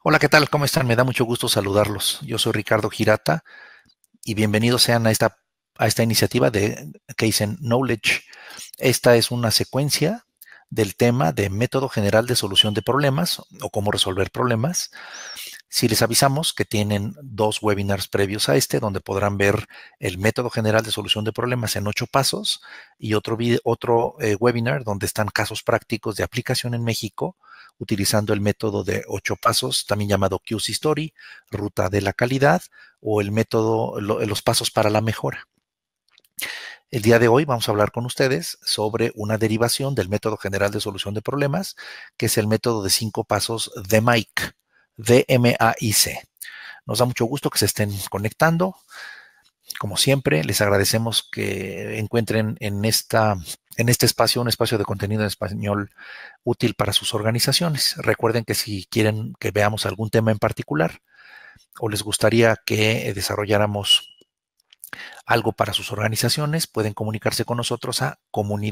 Hola, ¿qué tal? ¿Cómo están? Me da mucho gusto saludarlos. Yo soy Ricardo Girata y bienvenidos sean a esta iniciativa de Kaizen Knowledge. Esta es una secuencia del tema de método general de solución de problemas o cómo resolver problemas. Si les avisamos que tienen 2 webinars previos a este, donde podrán ver el método general de solución de problemas en 8 pasos y otro webinar donde están casos prácticos de aplicación en México utilizando el método de 8 pasos, también llamado QC Story, ruta de la calidad o el método, los pasos para la mejora. El día de hoy vamos a hablar con ustedes sobre una derivación del método general de solución de problemas, que es el método de 5 pasos de MAIC, DMAIC. Nos da mucho gusto que se estén conectando. Como siempre, les agradecemos que encuentren en este espacio un espacio de contenido en español útil para sus organizaciones. Recuerden que si quieren que veamos algún tema en particular o les gustaría que desarrolláramos algo para sus organizaciones, pueden comunicarse con nosotros a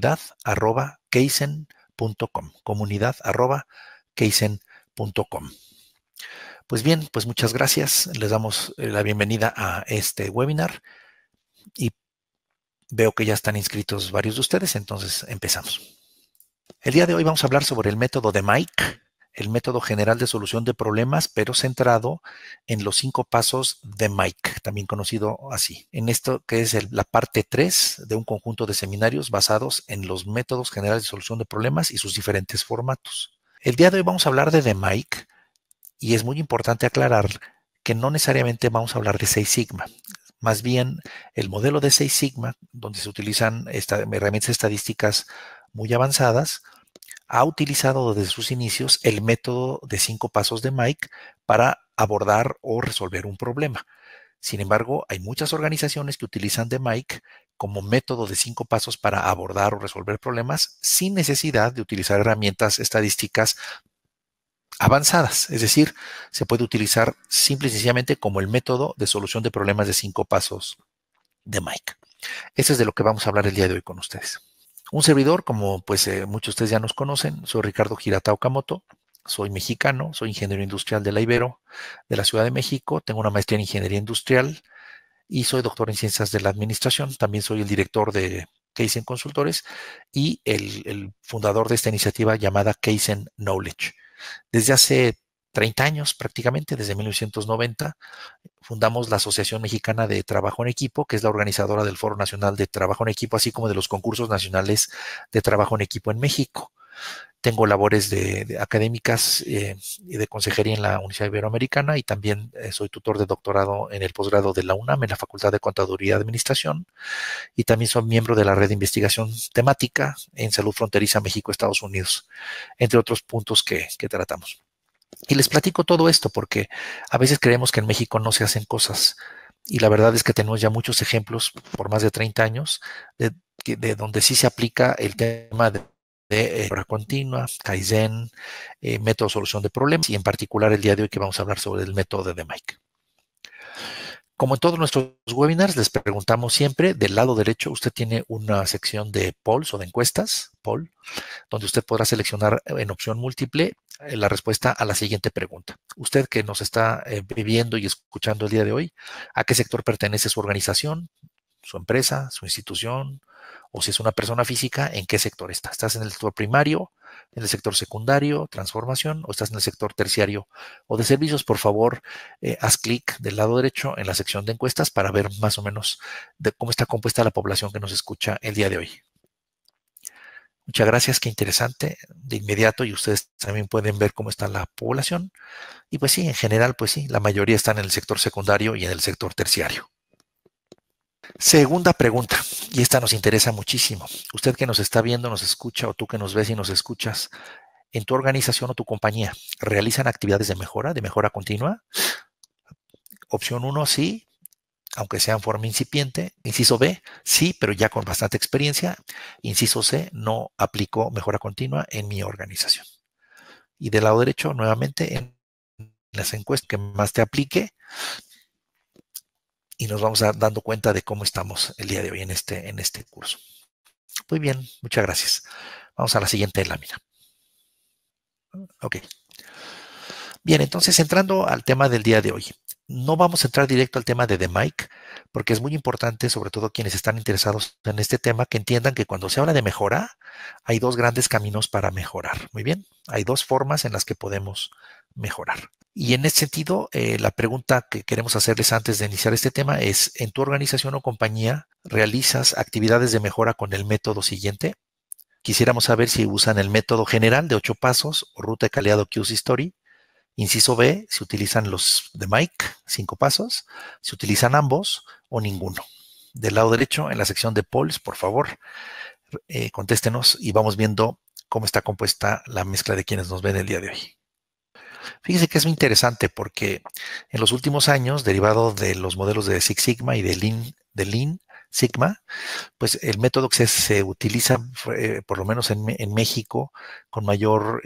comunidad@kaizen.com. Comunidad@kaizen.com. Pues bien, pues muchas gracias. Les damos la bienvenida a este webinar y veo que ya están inscritos varios de ustedes, entonces empezamos. El día de hoy vamos a hablar sobre el método de MAIC, el método general de solución de problemas, pero centrado en los 5 pasos de MAIC, también conocido así. En esto que es la parte 3 de un conjunto de seminarios basados en los métodos generales de solución de problemas y sus diferentes formatos. El día de hoy vamos a hablar de MAIC y es muy importante aclarar que no necesariamente vamos a hablar de 6 Sigma. Más bien, el modelo de 6 Sigma, donde se utilizan herramientas estadísticas muy avanzadas, ha utilizado desde sus inicios el método de 5 pasos de MAIC para abordar o resolver un problema. Sin embargo, hay muchas organizaciones que utilizan de MAIC como método de 5 pasos para abordar o resolver problemas sin necesidad de utilizar herramientas estadísticas avanzadas. Es decir, se puede utilizar simple y sencillamente como el método de solución de problemas de 5 pasos de MAIC. Eso es de lo que vamos a hablar el día de hoy con ustedes. Un servidor, como pues muchos de ustedes ya nos conocen, soy Ricardo Girata Okamoto, soy mexicano, soy ingeniero industrial de la Ibero, de la Ciudad de México, tengo una maestría en ingeniería industrial y soy doctor en ciencias de la administración. También soy el director de Kaizen Consultores y el fundador de esta iniciativa llamada Kaizen Knowledge. Desde hace 30 años prácticamente, desde 1990, fundamos la Asociación Mexicana de Trabajo en Equipo, que es la organizadora del Foro Nacional de Trabajo en Equipo, así como de los concursos nacionales de trabajo en equipo en México. Tengo labores de académicas y de consejería en la Universidad Iberoamericana y también soy tutor de doctorado en el posgrado de la UNAM, en la Facultad de Contaduría y Administración, y también soy miembro de la red de investigación temática en salud fronteriza México-Estados Unidos, entre otros puntos que tratamos. Y les platico todo esto porque a veces creemos que en México no se hacen cosas. Y la verdad es que tenemos ya muchos ejemplos por más de 30 años de donde sí se aplica el tema de mejora continua, Kaizen, método de solución de problemas y en particular el día de hoy que vamos a hablar sobre el método de MAIC. Como en todos nuestros webinars, les preguntamos siempre, del lado derecho usted tiene una sección de polls o de encuestas, poll, donde usted podrá seleccionar en opción múltiple la respuesta a la siguiente pregunta. Usted que nos está viviendo y escuchando el día de hoy, ¿a qué sector pertenece su organización, su empresa, su institución? O si es una persona física, ¿en qué sector está? ¿Estás en el sector primario, en el sector secundario, transformación, o estás en el sector terciario o de servicios? Por favor, haz clic del lado derecho en la sección de encuestas para ver más o menos de cómo está compuesta la población que nos escucha el día de hoy. Muchas gracias, qué interesante. De inmediato, y ustedes también pueden ver cómo está la población. Y pues sí, en general, pues sí, la mayoría están en el sector secundario y en el sector terciario. Segunda pregunta, y esta nos interesa muchísimo. Usted que nos está viendo, nos escucha, o tú que nos ves y nos escuchas, en tu organización o tu compañía, ¿realizan actividades de mejora continua? Opción 1, sí, aunque sea en forma incipiente. Inciso B, sí, pero ya con bastante experiencia. Inciso C, no aplico mejora continua en mi organización. Y del lado derecho, nuevamente, en las encuestas que más te aplique, y nos vamos dando cuenta de cómo estamos el día de hoy en este curso. Muy bien, muchas gracias. Vamos a la siguiente lámina. Ok. Bien, entonces entrando al tema del día de hoy. No vamos a entrar directo al tema de DMAIC, porque es muy importante, sobre todo quienes están interesados en este tema, que entiendan que cuando se habla de mejora, hay dos grandes caminos para mejorar. Muy bien, hay dos formas en las que podemos mejorar. Y en ese sentido, la pregunta que queremos hacerles antes de iniciar este tema es, ¿en tu organización o compañía realizas actividades de mejora con el método siguiente? Quisiéramos saber si usan el método general de 8 pasos o ruta de calidad o QC Story. Inciso B, si utilizan los de Mike, 5 pasos, si utilizan ambos o ninguno. Del lado derecho, en la sección de polls, por favor, contéstenos y vamos viendo cómo está compuesta la mezcla de quienes nos ven el día de hoy. Fíjese que es muy interesante porque en los últimos años, derivado de los modelos de Six Sigma y de Lean Sigma, pues el método que se utiliza, por lo menos en México, con mayor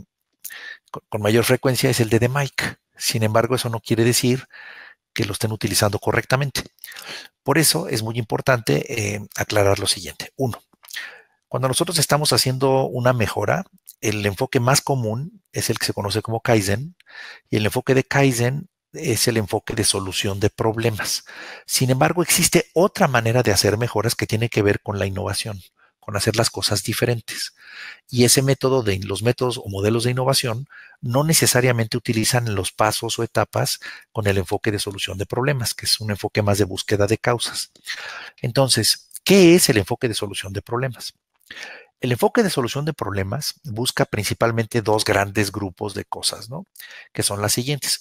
frecuencia es el de Mike. Sin embargo, eso no quiere decir que lo estén utilizando correctamente. Por eso es muy importante aclarar lo siguiente. Uno, cuando nosotros estamos haciendo una mejora, el enfoque más común es el que se conoce como Kaizen, y el enfoque de Kaizen es el enfoque de solución de problemas. Sin embargo, existe otra manera de hacer mejoras que tiene que ver con la innovación, con hacer las cosas diferentes. Y ese método de los métodos o modelos de innovación no necesariamente utilizan los pasos o etapas con el enfoque de solución de problemas, que es un enfoque más de búsqueda de causas. Entonces, ¿qué es el enfoque de solución de problemas? El enfoque de solución de problemas busca principalmente dos grandes grupos de cosas, ¿no? Que son las siguientes.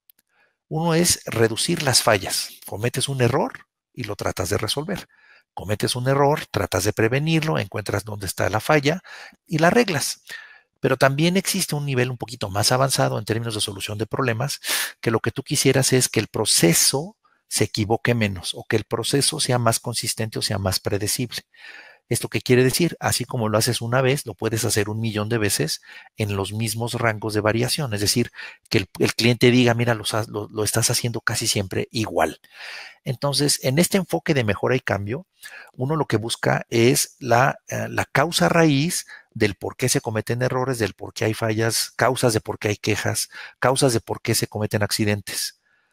Uno es reducir las fallas. Cometes un error y lo tratas de resolver. Cometes un error, tratas de prevenirlo, encuentras dónde está la falla y la arreglas. Pero también existe un nivel un poquito más avanzado en términos de solución de problemas, que lo que tú quisieras es que el proceso se equivoque menos o que el proceso sea más consistente o sea más predecible. ¿Esto qué quiere decir? Así como lo haces una vez, lo puedes hacer 1,000,000 de veces en los mismos rangos de variación. Es decir, que el cliente diga, mira, lo estás haciendo casi siempre igual. Entonces, en este enfoque de mejora y cambio, uno lo que busca es la causa raíz del por qué se cometen errores, del por qué hay fallas, causas de por qué hay quejas, causas de por qué se cometen accidentes.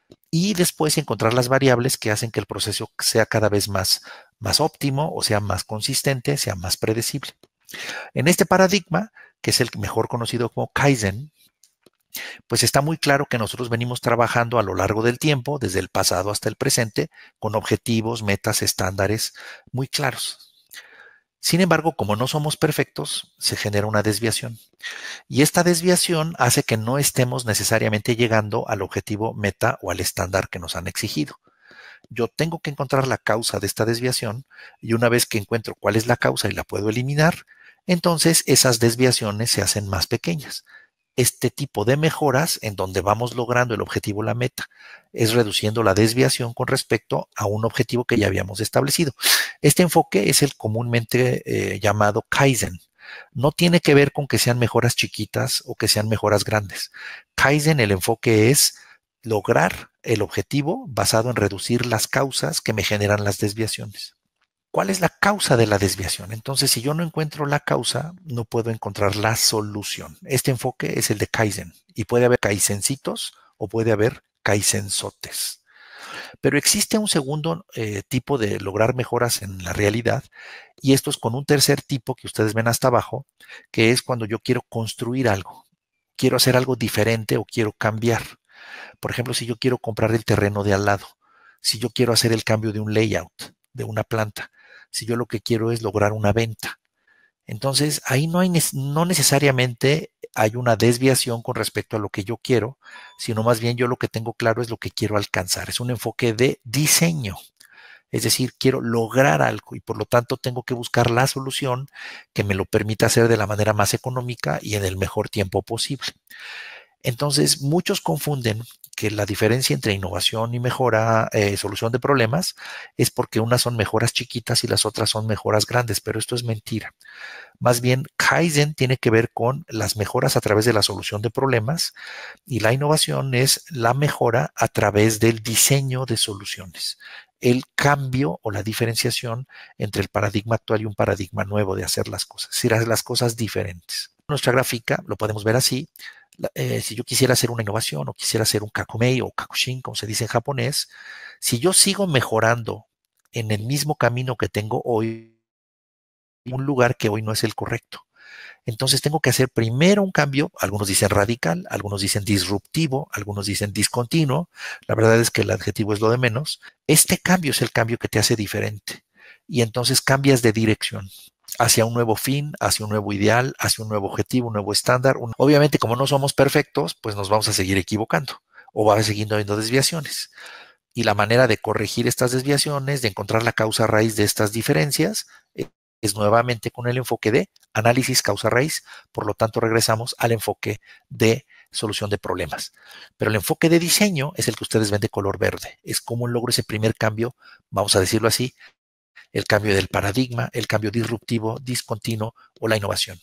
Y después encontrar las variables que hacen que el proceso sea cada vez más óptimo, o sea más consistente, sea más predecible. En este paradigma, que es el mejor conocido como Kaizen, pues está muy claro que nosotros venimos trabajando a lo largo del tiempo, desde el pasado hasta el presente, con objetivos, metas, estándares muy claros. Sin embargo, como no somos perfectos, se genera una desviación. Y esta desviación hace que no estemos necesariamente llegando al objetivo, meta o al estándar que nos han exigido. Yo tengo que encontrar la causa de esta desviación y una vez que encuentro cuál es la causa y la puedo eliminar, entonces esas desviaciones se hacen más pequeñas. Este tipo de mejoras en donde vamos logrando el objetivo, la meta, es reduciendo la desviación con respecto a un objetivo que ya habíamos establecido. Este enfoque es el comúnmente llamado Kaizen. No tiene que ver con que sean mejoras chiquitas o que sean mejoras grandes. Kaizen, el enfoque es lograr el objetivo basado en reducir las causas que me generan las desviaciones. ¿Cuál es la causa de la desviación? Entonces, si yo no encuentro la causa, no puedo encontrar la solución. Este enfoque es el de Kaizen y puede haber Kaizencitos o puede haber Kaizenzotes. Pero existe un segundo tipo de lograr mejoras en la realidad y esto es con un tercer tipo que ustedes ven hasta abajo, que es cuando yo quiero construir algo, quiero hacer algo diferente o quiero cambiar. Por ejemplo, si yo quiero comprar el terreno de al lado, si yo quiero hacer el cambio de un layout, de una planta, si yo lo que quiero es lograr una venta. Entonces, ahí no necesariamente hay una desviación con respecto a lo que yo quiero, sino más bien yo lo que tengo claro es lo que quiero alcanzar. Es un enfoque de diseño. Es decir, quiero lograr algo y por lo tanto tengo que buscar la solución que me lo permita hacer de la manera más económica y en el mejor tiempo posible. Entonces, muchos confunden que la diferencia entre innovación y mejora, solución de problemas, es porque unas son mejoras chiquitas y las otras son mejoras grandes, pero esto es mentira. Más bien, Kaizen tiene que ver con las mejoras a través de la solución de problemas y la innovación es la mejora a través del diseño de soluciones, el cambio o la diferenciación entre el paradigma actual y un paradigma nuevo de hacer las cosas, es decir, hacer las cosas diferentes. Nuestra gráfica lo podemos ver así. Si yo quisiera hacer una innovación o quisiera hacer un kakumei o kakushin, como se dice en japonés, si yo sigo mejorando en el mismo camino que tengo hoy, un lugar que hoy no es el correcto. Entonces tengo que hacer primero un cambio, algunos dicen radical, algunos dicen disruptivo, algunos dicen discontinuo, la verdad es que el adjetivo es lo de menos. Este cambio es el cambio que te hace diferente y entonces cambias de dirección hacia un nuevo fin, hacia un nuevo ideal, hacia un nuevo objetivo, un nuevo estándar. Obviamente, como no somos perfectos, pues nos vamos a seguir equivocando o va a seguir habiendo desviaciones. Y la manera de corregir estas desviaciones, de encontrar la causa raíz de estas diferencias, es nuevamente con el enfoque de análisis causa-raíz. Por lo tanto, regresamos al enfoque de solución de problemas. Pero el enfoque de diseño es el que ustedes ven de color verde. Es cómo logro ese primer cambio, vamos a decirlo así, el cambio del paradigma, el cambio disruptivo, discontinuo o la innovación.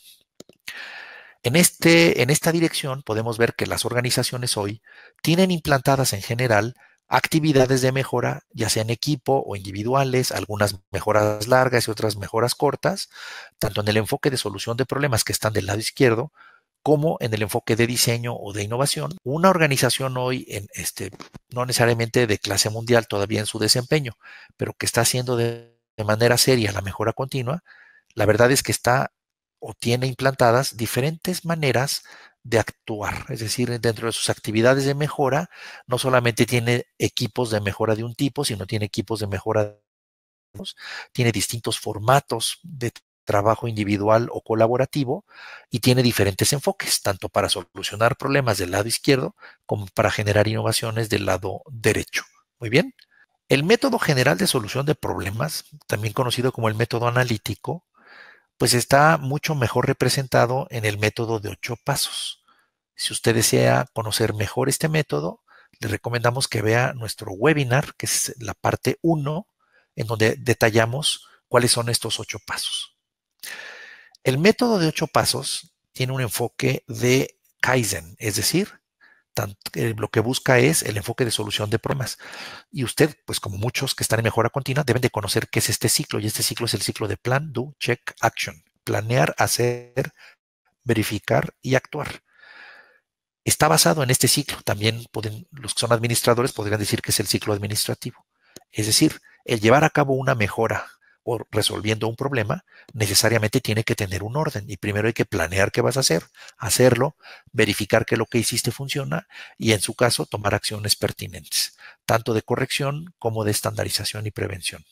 En esta dirección podemos ver que las organizaciones hoy tienen implantadas en general actividades de mejora, ya sea en equipo o individuales, algunas mejoras largas y otras mejoras cortas, tanto en el enfoque de solución de problemas que están del lado izquierdo, como en el enfoque de diseño o de innovación. Una organización hoy, no necesariamente de clase mundial todavía en su desempeño, pero que está haciendo de manera seria la mejora continua, la verdad es que está o tiene implantadas diferentes maneras de actuar. Es decir, dentro de sus actividades de mejora, no solamente tiene equipos de mejora de un tipo, sino tiene equipos de mejora de otros, tiene distintos formatos de trabajo individual o colaborativo y tiene diferentes enfoques, tanto para solucionar problemas del lado izquierdo como para generar innovaciones del lado derecho. Muy bien. El método general de solución de problemas, también conocido como el método analítico, pues está mucho mejor representado en el método de 8 pasos. Si usted desea conocer mejor este método, le recomendamos que vea nuestro webinar, que es la parte 1, en donde detallamos cuáles son estos 8 pasos. El método de 8 pasos tiene un enfoque de Kaizen, es decir, lo que busca es el enfoque de solución de problemas. Y usted, pues como muchos que están en mejora continua, deben de conocer qué es este ciclo. Y este ciclo es el ciclo de plan, do, check, action. Planear, hacer, verificar y actuar. Está basado en este ciclo. También los que son administradores podrían decir que es el ciclo administrativo. Es decir, el llevar a cabo una mejora o resolviendo un problema necesariamente tiene que tener un orden. Y primero hay que planear qué vas a hacer, hacerlo, verificar que lo que hiciste funciona y en su caso tomar acciones pertinentes, tanto de corrección como de estandarización y prevención.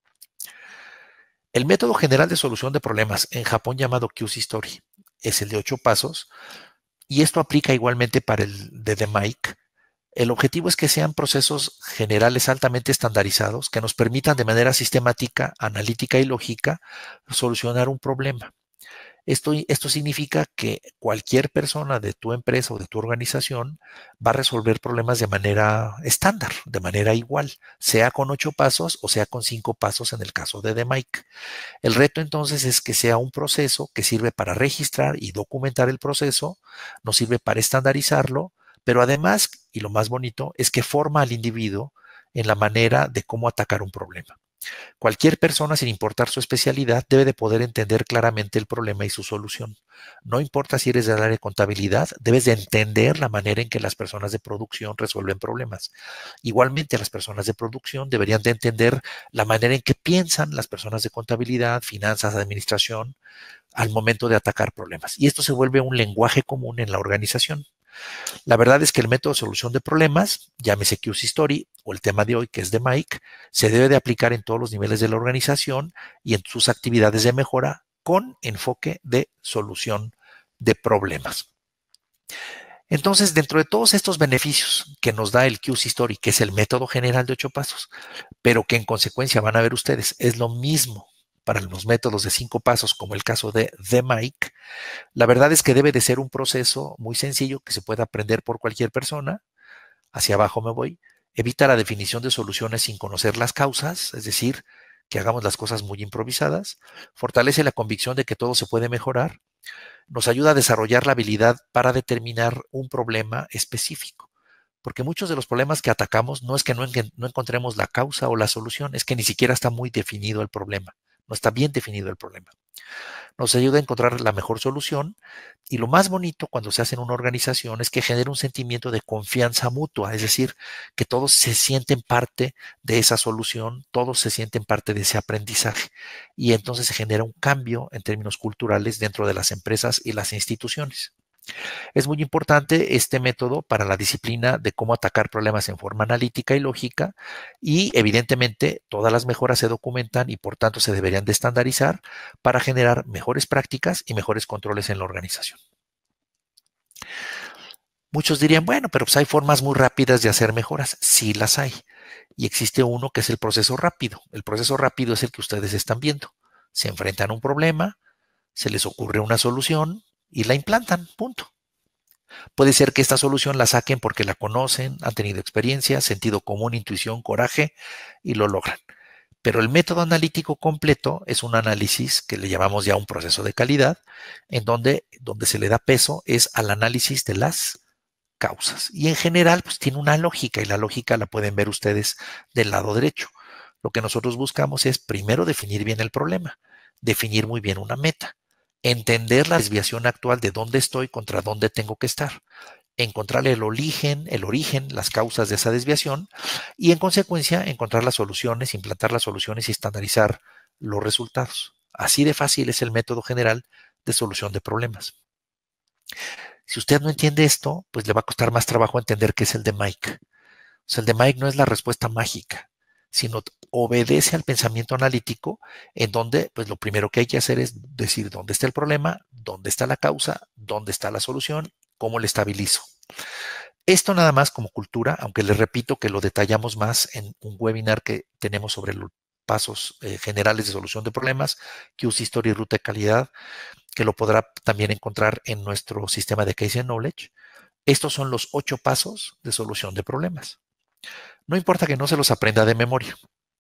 El método general de solución de problemas, en Japón llamado QC Story, es el de 8 pasos y esto aplica igualmente para el de DMAIC. El objetivo es que sean procesos generales altamente estandarizados que nos permitan de manera sistemática, analítica y lógica solucionar un problema. Esto significa que cualquier persona de tu empresa o de tu organización va a resolver problemas de manera estándar, de manera igual, sea con 8 pasos o sea con 5 pasos en el caso de DMAIC. El reto entonces es que sea un proceso que sirve para registrar y documentar el proceso, nos sirve para estandarizarlo, pero además, y lo más bonito, es que forma al individuo en la manera de cómo atacar un problema. Cualquier persona, sin importar su especialidad, debe de poder entender claramente el problema y su solución. No importa si eres del área de contabilidad, debes de entender la manera en que las personas de producción resuelven problemas. Igualmente, las personas de producción deberían de entender la manera en que piensan las personas de contabilidad, finanzas, administración, al momento de atacar problemas. Y esto se vuelve un lenguaje común en la organización. La verdad es que el método de solución de problemas, llámese QC Story o el tema de hoy que es de Mike, se debe de aplicar en todos los niveles de la organización y en sus actividades de mejora con enfoque de solución de problemas. Entonces, dentro de todos estos beneficios que nos da el QC Story, que es el método general de 8 pasos, pero que en consecuencia van a ver ustedes, es lo mismo para los métodos de 5 pasos, como el caso de Mike, la verdad es que debe de ser un proceso muy sencillo que se pueda aprender por cualquier persona. Hacia abajo me voy. Evita la definición de soluciones sin conocer las causas, es decir, que hagamos las cosas muy improvisadas. Fortalece la convicción de que todo se puede mejorar. Nos ayuda a desarrollar la habilidad para determinar un problema específico. Porque muchos de los problemas que atacamos no es que no encontremos la causa o la solución, es que ni siquiera está muy definido el problema. no está bien definido el problema. Nos ayuda a encontrar la mejor solución y lo más bonito cuando se hace en una organización es que genera un sentimiento de confianza mutua, es decir, que todos se sienten parte de esa solución, todos se sienten parte de ese aprendizaje y entonces se genera un cambio en términos culturales dentro de las empresas y las instituciones. Es muy importante este método para la disciplina de cómo atacar problemas en forma analítica y lógica y evidentemente todas las mejoras se documentan y por tanto se deberían de estandarizar para generar mejores prácticas y mejores controles en la organización. Muchos dirían, bueno, pero pues hay formas muy rápidas de hacer mejoras. Sí las hay. Y existe uno que es el proceso rápido. El proceso rápido es el que ustedes están viendo. Se enfrentan a un problema, se les ocurre una solución y la implantan. Punto. Puede ser que esta solución la saquen porque la conocen, han tenido experiencia, sentido común, intuición, coraje y lo logran. Pero el método analítico completo es un análisis que le llamamos ya un proceso de calidad, en donde se le da peso es al análisis de las causas. Y en general, pues tiene una lógica y la lógica la pueden ver ustedes del lado derecho. Lo que nosotros buscamos es primero definir bien el problema, definir muy bien una meta, entender la desviación actual de dónde estoy contra dónde tengo que estar, encontrar el origen, las causas de esa desviación y en consecuencia encontrar las soluciones, implantar las soluciones y estandarizar los resultados. Así de fácil es el método general de solución de problemas. Si usted no entiende esto, pues le va a costar más trabajo entender qué es el de Mike. O sea, el de Mike no es la respuesta mágica, sino obedece al pensamiento analítico en donde pues lo primero que hay que hacer es decir dónde está el problema, dónde está la causa, dónde está la solución, cómo le estabilizo. Esto nada más como cultura, aunque les repito que lo detallamos más en un webinar que tenemos sobre los pasos generales de solución de problemas, que usa historia y ruta de calidad, que lo podrá también encontrar en nuestro sistema de Case Knowledge. Estos son los 8 pasos de solución de problemas. No importa que no se los aprenda de memoria.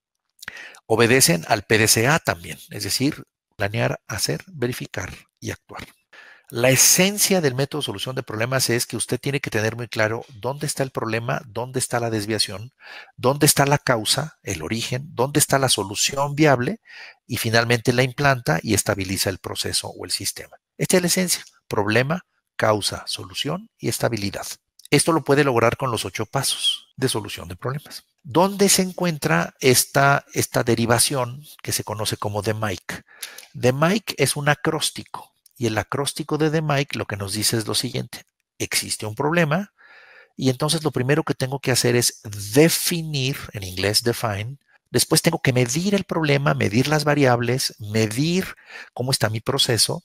Obedecen al PDCA también, es decir, planear, hacer, verificar y actuar. La esencia del método de solución de problemas es que usted tiene que tener muy claro dónde está el problema, dónde está la desviación, dónde está la causa, el origen, dónde está la solución viable y finalmente la implanta y estabiliza el proceso o el sistema. Esta es la esencia, problema, causa, solución y estabilidad. Esto lo puede lograr con los 8 pasos de solución de problemas. ¿Dónde se encuentra esta derivación que se conoce como DMAIC? DMAIC es un acróstico y el acróstico de DMAIC lo que nos dice es lo siguiente. Existe un problema y entonces lo primero que tengo que hacer es definir, en inglés define, después tengo que medir el problema, medir las variables, medir cómo está mi proceso,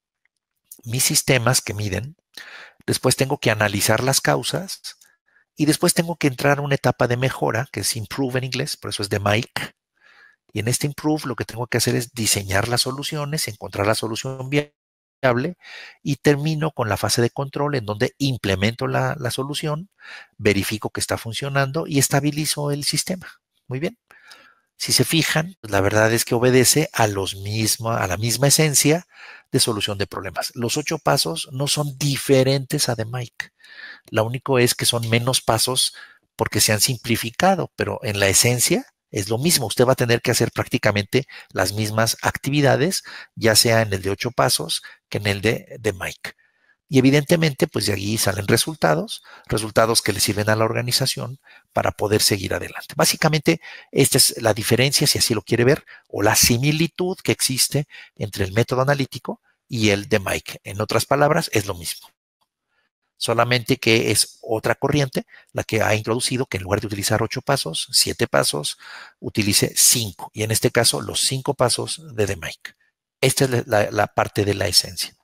mis sistemas que miden, después tengo que analizar las causas y después tengo que entrar a una etapa de mejora, que es improve en inglés, por eso es de Mike. Y en este improve lo que tengo que hacer es diseñar las soluciones, encontrar la solución viable y termino con la fase de control en donde implemento la solución, verifico que está funcionando y estabilizo el sistema. Muy bien. Si se fijan, pues la verdad es que obedece a la misma esencia de solución de problemas. Los 8 pasos no son diferentes a de Mike. Lo único es que son menos pasos porque se han simplificado, pero en la esencia es lo mismo. Usted va a tener que hacer prácticamente las mismas actividades, ya sea en el de 8 pasos que en el de Mike. Y evidentemente, pues de allí salen resultados que le sirven a la organización para poder seguir adelante. Básicamente, esta es la diferencia, si así lo quiere ver, o la similitud que existe entre el método analítico y el de Mike. En otras palabras, es lo mismo. Solamente que es otra corriente la que ha introducido que en lugar de utilizar 8 pasos, 7 pasos, utilice 5. Y en este caso, los 5 pasos de DMAIC. Esta es la parte de la esencia.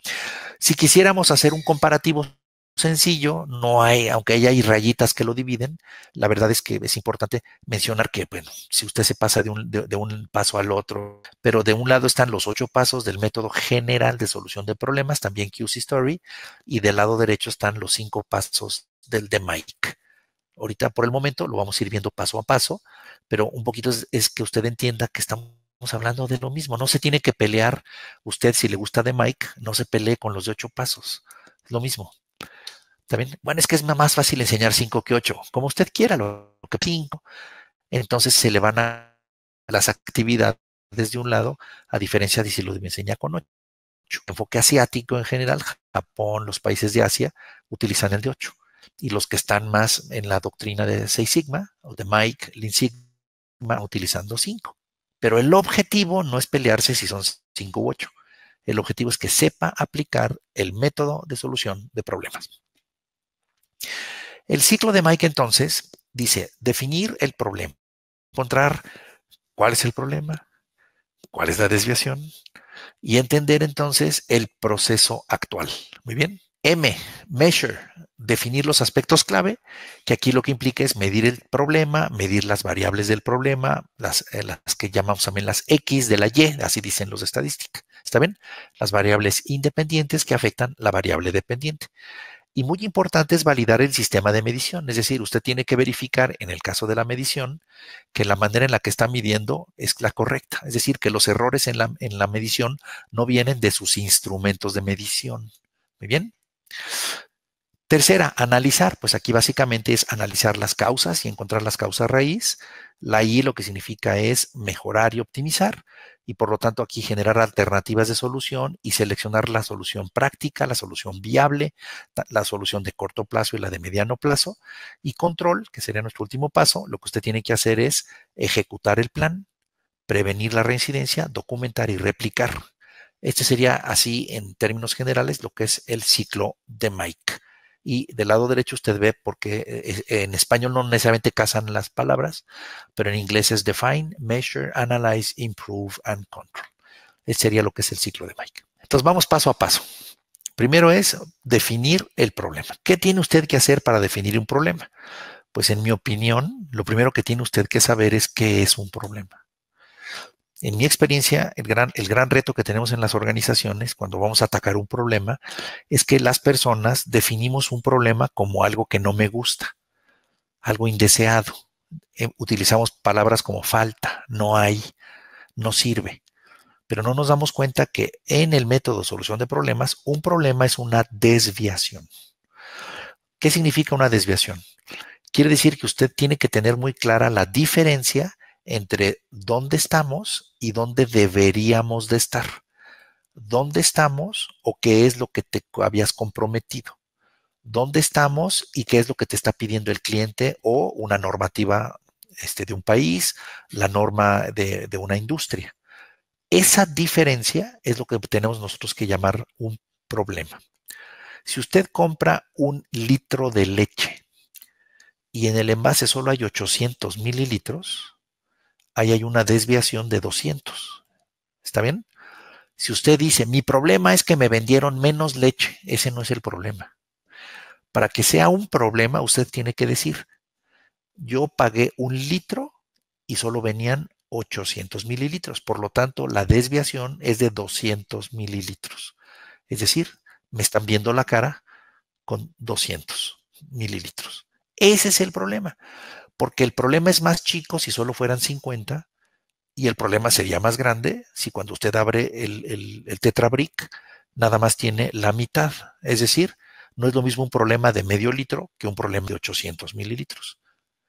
Si quisiéramos hacer un comparativo sencillo, no hay, aunque hay rayitas que lo dividen, la verdad es que es importante mencionar que, bueno, si usted se pasa de un paso al otro, pero de un lado están los 8 pasos del método general de solución de problemas, también QC Story, y del lado derecho están los 5 pasos del de Mike. Ahorita por el momento lo vamos a ir viendo paso a paso, pero un poquito es que usted entienda que estamos hablando de lo mismo. No se tiene que pelear usted si le gusta de Mike, no se pelee con los de 8 pasos. Es lo mismo. También, bueno, es que es más fácil enseñar 5 que 8. Como usted quiera, lo que 5. Entonces se le van a las actividades desde un lado, a diferencia de si lo enseña con 8. Enfoque asiático en general, Japón, los países de Asia, utilizan el de 8. Y los que están más en la doctrina de Six Sigma, o de Mike, Lean Sigma, utilizando 5. Pero el objetivo no es pelearse si son 5 u 8. El objetivo es que sepa aplicar el método de solución de problemas. El ciclo de Mike, entonces, dice, definir el problema, encontrar cuál es el problema, cuál es la desviación y entender entonces el proceso actual. Muy bien. M, measure, definir los aspectos clave, que aquí lo que implica es medir el problema, medir las variables del problema, las que llamamos también las X de la Y, así dicen los de estadística. ¿Está bien? Las variables independientes que afectan la variable dependiente. Y muy importante es validar el sistema de medición, es decir, usted tiene que verificar en el caso de la medición que la manera en la que está midiendo es la correcta, es decir, que los errores en la medición no vienen de sus instrumentos de medición. Muy bien. Tercera, analizar. Pues aquí básicamente es analizar las causas y encontrar las causas raíz. La I lo que significa es mejorar y optimizar. Y por lo tanto aquí generar alternativas de solución y seleccionar la solución práctica, la solución viable, la solución de corto plazo y la de mediano plazo. Y control, que sería nuestro último paso, lo que usted tiene que hacer es ejecutar el plan, prevenir la reincidencia, documentar y replicar. Este sería así en términos generales lo que es el ciclo de Mike. Y del lado derecho usted ve porque en español no necesariamente casan las palabras, pero en inglés es define, measure, analyze, improve and control. Ese sería lo que es el ciclo de Mike. Entonces vamos paso a paso. Primero es definir el problema. ¿Qué tiene usted que hacer para definir un problema? Pues en mi opinión, lo primero que tiene usted que saber es qué es un problema. En mi experiencia, el gran reto que tenemos en las organizaciones cuando vamos a atacar un problema es que las personas definimos un problema como algo que no me gusta, algo indeseado. Utilizamos palabras como falta, no hay, no sirve. Pero no nos damos cuenta que en el método de solución de problemas, un problema es una desviación. ¿Qué significa una desviación? Quiere decir que usted tiene que tener muy clara la diferencia entre dónde estamos y dónde deberíamos de estar. ¿Dónde estamos o qué es lo que te habías comprometido? ¿Dónde estamos y qué es lo que te está pidiendo el cliente o una normativa de un país, la norma de una industria? Esa diferencia es lo que tenemos nosotros que llamar un problema. Si usted compra un litro de leche y en el envase solo hay 800 mililitros, ahí hay una desviación de 200. ¿Está bien? Si usted dice, mi problema es que me vendieron menos leche, ese no es el problema. Para que sea un problema, usted tiene que decir, yo pagué un litro y solo venían 800 mililitros. Por lo tanto, la desviación es de 200 mililitros. Es decir, me están viendo la cara con 200 mililitros. Ese es el problema, porque el problema es más chico si solo fueran 50 y el problema sería más grande si cuando usted abre el Tetrabric nada más tiene la mitad. Es decir, no es lo mismo un problema de medio litro que un problema de 800 mililitros.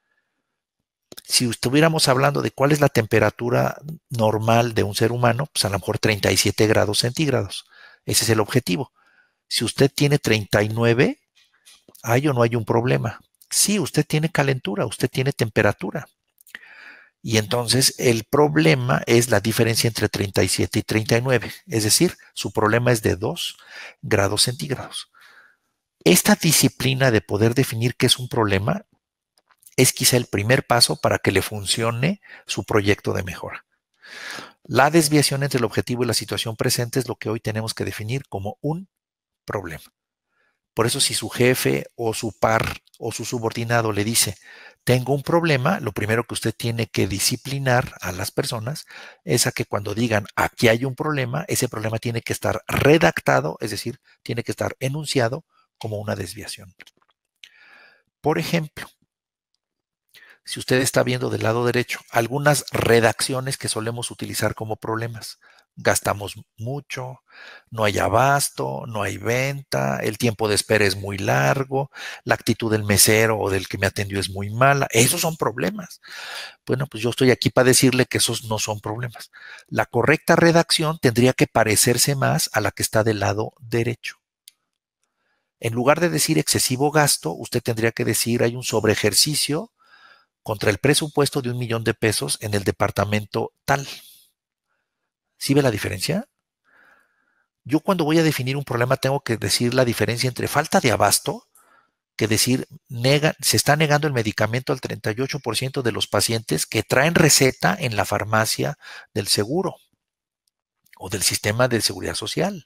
Si estuviéramos hablando de cuál es la temperatura normal de un ser humano, pues a lo mejor 37 grados centígrados. Ese es el objetivo. Si usted tiene 39, ¿hay o no hay un problema? Sí, usted tiene calentura, usted tiene temperatura. Y entonces el problema es la diferencia entre 37 y 39. Es decir, su problema es de 2 grados centígrados. Esta disciplina de poder definir qué es un problema es quizá el primer paso para que le funcione su proyecto de mejora. La desviación entre el objetivo y la situación presente es lo que hoy tenemos que definir como un problema. Por eso si su jefe o su par o su subordinado le dice, tengo un problema, lo primero que usted tiene que disciplinar a las personas es a que cuando digan, aquí hay un problema, ese problema tiene que estar redactado, es decir, tiene que estar enunciado como una desviación. Por ejemplo, si usted está viendo del lado derecho, algunas redacciones que solemos utilizar como problemas. Gastamos mucho, no hay abasto, no hay venta, el tiempo de espera es muy largo, la actitud del mesero o del que me atendió es muy mala. Esos son problemas. Bueno, pues yo estoy aquí para decirle que esos no son problemas. La correcta redacción tendría que parecerse más a la que está del lado derecho. En lugar de decir excesivo gasto, usted tendría que decir hay un sobreejercicio contra el presupuesto de 1,000,000 de pesos en el departamento tal. ¿Sí ve la diferencia? Yo cuando voy a definir un problema tengo que decir la diferencia entre falta de abasto, que decir se está negando el medicamento al 38% de los pacientes que traen receta en la farmacia del seguro o del sistema de seguridad social.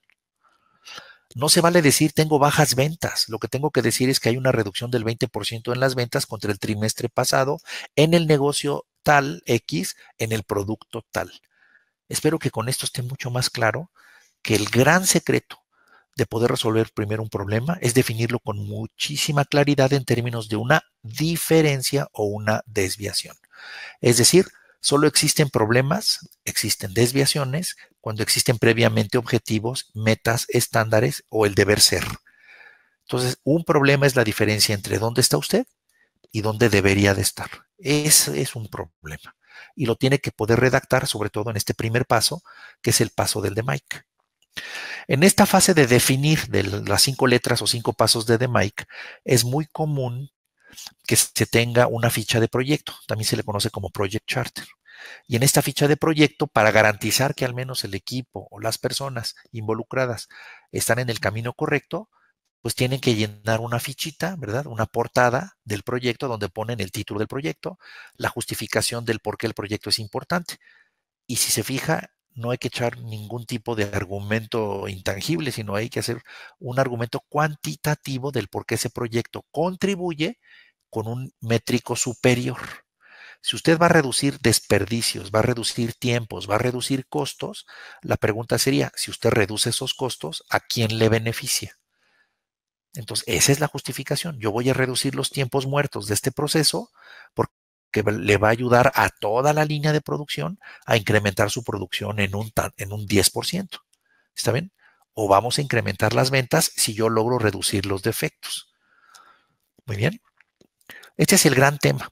No se vale decir tengo bajas ventas. Lo que tengo que decir es que hay una reducción del 20% en las ventas contra el trimestre pasado en el negocio tal X, en el producto tal. Espero que con esto esté mucho más claro que el gran secreto de poder resolver primero un problema es definirlo con muchísima claridad en términos de una diferencia o una desviación. Es decir, solo existen problemas, existen desviaciones cuando existen previamente objetivos, metas, estándares o el deber ser. Entonces, un problema es la diferencia entre dónde está usted y dónde debería de estar. Ese es un problema. Y lo tiene que poder redactar, sobre todo en este primer paso, que es el paso del de Mike. En esta fase de definir de las 5 letras o 5 pasos de Mike, es muy común que se tenga una ficha de proyecto. También se le conoce como Project Charter. Y en esta ficha de proyecto, para garantizar que al menos el equipo o las personas involucradas están en el camino correcto, pues tienen que llenar una fichita, ¿verdad? Una portada del proyecto donde ponen el título del proyecto, la justificación del por qué el proyecto es importante. Y si se fija, no hay que echar ningún tipo de argumento intangible, sino hay que hacer un argumento cuantitativo del por qué ese proyecto contribuye con un métrico superior. Si usted va a reducir desperdicios, va a reducir tiempos, va a reducir costos, la pregunta sería, si usted reduce esos costos, ¿a quién le beneficia? Entonces, esa es la justificación. Yo voy a reducir los tiempos muertos de este proceso porque le va a ayudar a toda la línea de producción a incrementar su producción en un 10%. ¿Está bien? O vamos a incrementar las ventas si yo logro reducir los defectos. Muy bien. Este es el gran tema.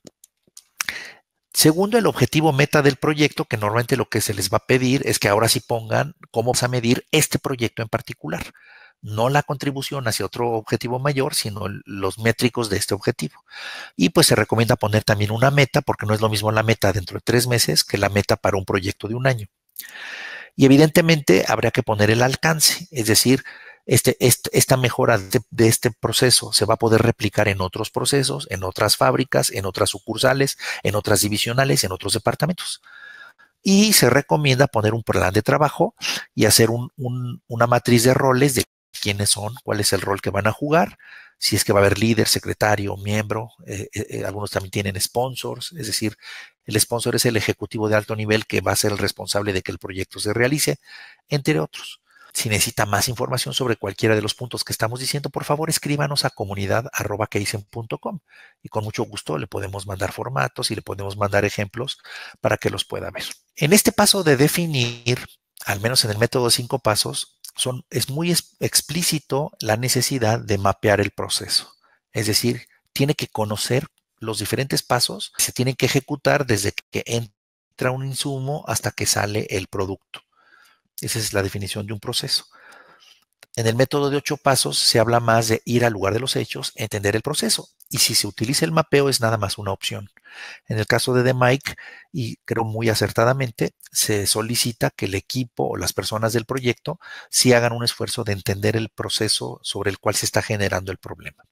Segundo, el objetivo meta del proyecto, que normalmente lo que se les va a pedir es que ahora sí pongan cómo vas a medir este proyecto en particular. No la contribución hacia otro objetivo mayor, sino los métricos de este objetivo. Y pues se recomienda poner también una meta, porque no es lo mismo la meta dentro de 3 meses que la meta para un proyecto de un año. Y evidentemente habría que poner el alcance, es decir, esta mejora de este proceso se va a poder replicar en otros procesos, en otras fábricas, en otras sucursales, en otras divisionales, en otros departamentos. Y se recomienda poner un plan de trabajo y hacer una matriz de roles de quiénes son, cuál es el rol que van a jugar, si es que va a haber líder, secretario, miembro, algunos también tienen sponsors, es decir, el sponsor es el ejecutivo de alto nivel que va a ser el responsable de que el proyecto se realice, entre otros. Si necesita más información sobre cualquiera de los puntos que estamos diciendo, por favor escríbanos a comunidad@keisen.com y con mucho gusto le podemos mandar formatos y le podemos mandar ejemplos para que los pueda ver. En este paso de definir, al menos en el método de 5 pasos, es muy explícito la necesidad de mapear el proceso. Es decir, tiene que conocer los diferentes pasos que se tienen que ejecutar desde que entra un insumo hasta que sale el producto. Esa es la definición de un proceso. En el método de 8 pasos se habla más de ir al lugar de los hechos, entender el proceso. Y si se utiliza el mapeo es nada más una opción. En el caso de Mike, y creo muy acertadamente, se solicita que el equipo o las personas del proyecto sí hagan un esfuerzo de entender el proceso sobre el cual se está generando el problema.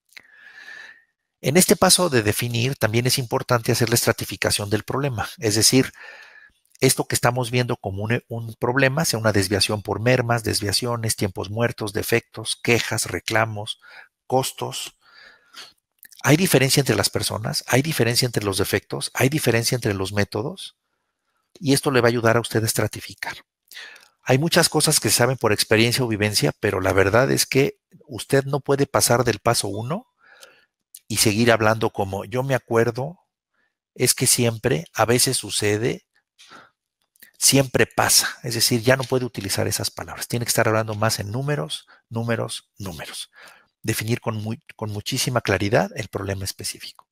En este paso de definir también es importante hacer la estratificación del problema, es decir, esto que estamos viendo como un problema, sea una desviación por mermas, desviaciones, tiempos muertos, defectos, quejas, reclamos, costos. ¿Hay diferencia entre las personas? ¿Hay diferencia entre los defectos? ¿Hay diferencia entre los métodos? Y esto le va a ayudar a usted a estratificar. Hay muchas cosas que se saben por experiencia o vivencia, pero la verdad es que usted no puede pasar del paso 1 y seguir hablando como yo me acuerdo es que siempre, a veces sucede, siempre pasa. Es decir, ya no puede utilizar esas palabras. Tiene que estar hablando más en números, números, números. Definir con muchísima claridad el problema específico.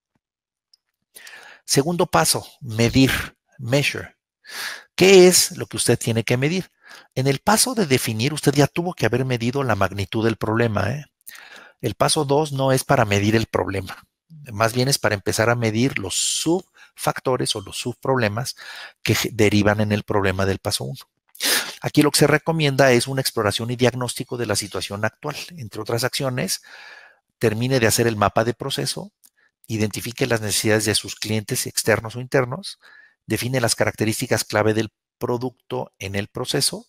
Segundo paso, medir, measure. ¿Qué es lo que usted tiene que medir? En el paso de definir, usted ya tuvo que haber medido la magnitud del problema, ¿eh? El paso 2 no es para medir el problema, más bien es para empezar a medir los subfactores o los subproblemas que derivan en el problema del paso 1. Aquí lo que se recomienda es una exploración y diagnóstico de la situación actual. Entre otras acciones, termine de hacer el mapa de proceso, identifique las necesidades de sus clientes externos o internos, define las características clave del producto en el proceso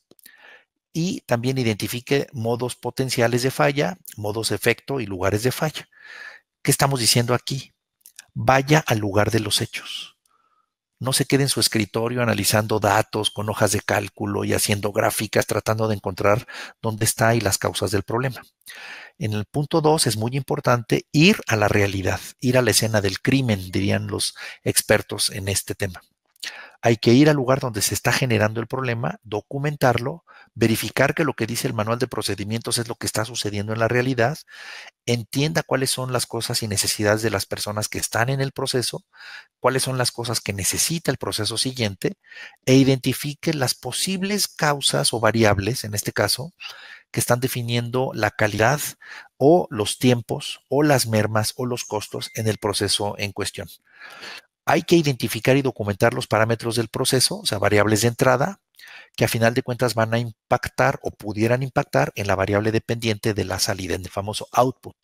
y también identifique modos potenciales de falla, modos de efecto y lugares de falla. ¿Qué estamos diciendo aquí? Vaya al lugar de los hechos. No se quede en su escritorio analizando datos con hojas de cálculo y haciendo gráficas tratando de encontrar dónde está y las causas del problema. En el punto 2 es muy importante ir a la realidad, ir a la escena del crimen, dirían los expertos en este tema. Hay que ir al lugar donde se está generando el problema, documentarlo, verificar que lo que dice el manual de procedimientos es lo que está sucediendo en la realidad, entienda cuáles son las cosas y necesidades de las personas que están en el proceso, cuáles son las cosas que necesita el proceso siguiente e identifique las posibles causas o variables, en este caso, que están definiendo la calidad o los tiempos o las mermas o los costos en el proceso en cuestión. Hay que identificar y documentar los parámetros del proceso, o sea, variables de entrada, que a final de cuentas van a impactar o pudieran impactar en la variable dependiente de la salida, en el famoso output.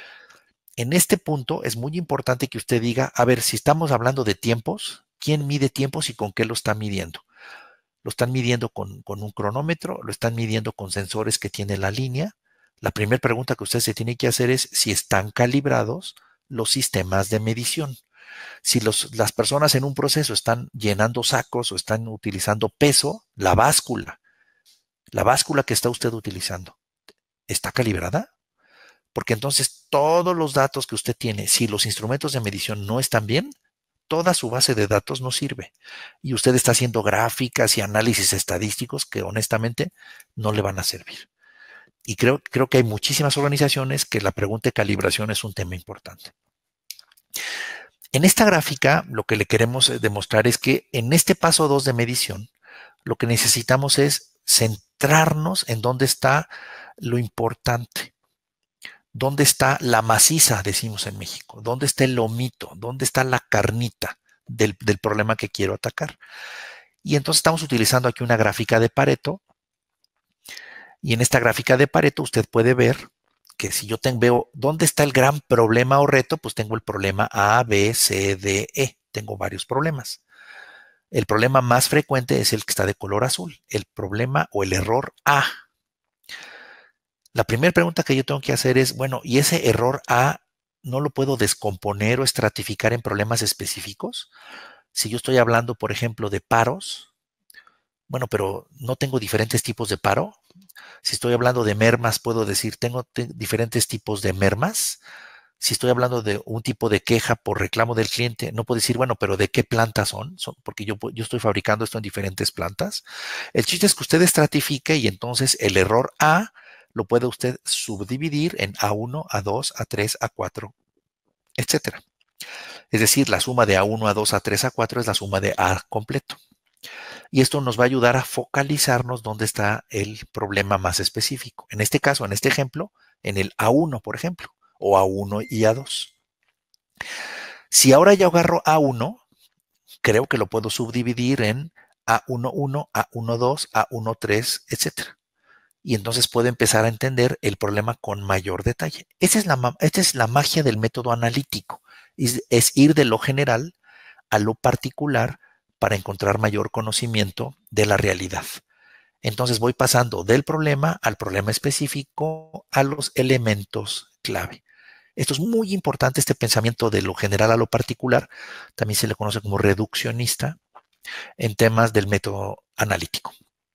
En este punto es muy importante que usted diga, a ver, si estamos hablando de tiempos, ¿quién mide tiempos y con qué lo está midiendo? ¿Lo están midiendo con un cronómetro? ¿Lo están midiendo con sensores que tiene la línea? La primera pregunta que usted se tiene que hacer es si están calibrados los sistemas de medición. Si las personas en un proceso están llenando sacos o están utilizando peso, la báscula que está usted utilizando, ¿está calibrada? Porque entonces todos los datos que usted tiene, si los instrumentos de medición no están bien, toda su base de datos no sirve. Y usted está haciendo gráficas y análisis estadísticos que honestamente no le van a servir. Y creo que hay muchísimas organizaciones que la pregunta de calibración es un tema importante. En esta gráfica, lo que le queremos demostrar es que en este paso 2 de medición, lo que necesitamos es centrarnos en dónde está lo importante, dónde está la maciza, decimos en México, dónde está el lomito, dónde está la carnita del problema que quiero atacar. Y entonces estamos utilizando aquí una gráfica de Pareto. Y en esta gráfica de Pareto usted puede ver que si yo veo dónde está el gran problema o reto, pues tengo el problema A, B, C, D, E. Tengo varios problemas. El problema más frecuente es el que está de color azul, el problema o el error A. La primera pregunta que yo tengo que hacer es, bueno, ¿y ese error A no lo puedo descomponer o estratificar en problemas específicos? Si yo estoy hablando, por ejemplo, de paros, bueno, pero no tengo diferentes tipos de paro. Si estoy hablando de mermas, puedo decir, tengo diferentes tipos de mermas. Si estoy hablando de un tipo de queja por reclamo del cliente, no puedo decir, bueno, pero ¿de qué plantas son? Porque yo estoy fabricando esto en diferentes plantas. El chiste es que usted estratifique y entonces el error A lo puede usted subdividir en A1, A2, A3, A4, etcétera. Es decir, la suma de A1, A2, A3, A4 es la suma de A completo. Y esto nos va a ayudar a focalizarnos dónde está el problema más específico. En este caso, en este ejemplo, en el A1, por ejemplo, o A1 y A2. Si ahora yo agarro A1, creo que lo puedo subdividir en A11, A12, A13, etcétera. Y entonces puedo empezar a entender el problema con mayor detalle. Esta es la magia del método analítico. Es ir de lo general a lo particular para encontrar mayor conocimiento de la realidad. Entonces voy pasando del problema al problema específico a los elementos clave. Esto es muy importante, este pensamiento de lo general a lo particular. También se le conoce como reduccionista en temas del método analítico.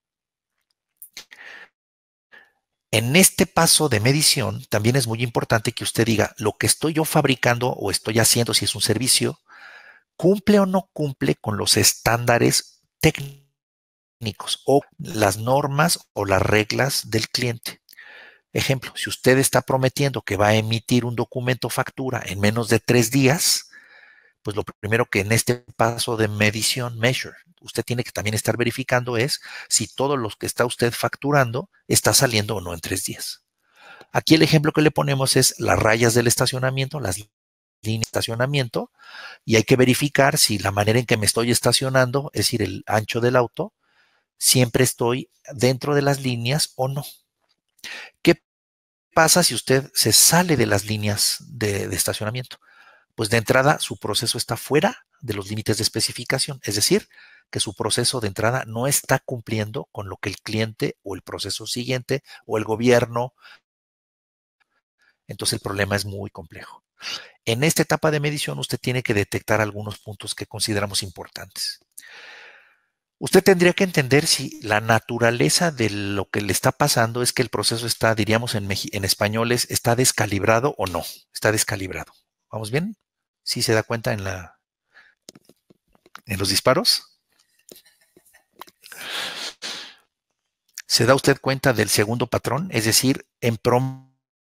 En este paso de medición también es muy importante que usted diga lo que estoy yo fabricando o estoy haciendo, si es un servicio, ¿Cumple o no cumple con los estándares técnicos o las normas o las reglas del cliente? Ejemplo, si usted está prometiendo que va a emitir un documento factura en menos de 3 días, pues lo primero que en este paso de medición, measure, usted tiene que también estar verificando es si todo lo que está usted facturando está saliendo o no en 3 días. Aquí el ejemplo que le ponemos es las rayas del estacionamiento, las líneas de estacionamiento, y hay que verificar si la manera en que me estoy estacionando, es decir, el ancho del auto, siempre estoy dentro de las líneas o no. ¿Qué pasa si usted se sale de las líneas de estacionamiento? Pues de entrada su proceso está fuera de los límites de especificación, es decir, que su proceso de entrada no está cumpliendo con lo que el cliente o el proceso siguiente o el gobierno. Entonces el problema es muy complejo. En esta etapa de medición usted tiene que detectar algunos puntos que consideramos importantes. Usted tendría que entender si la naturaleza de lo que le está pasando es que el proceso está, diríamos en españoles, está descalibrado o no, está descalibrado. ¿Vamos bien? ¿Sí se da cuenta en los disparos? ¿Se da usted cuenta del segundo patrón? Es decir, en promedio,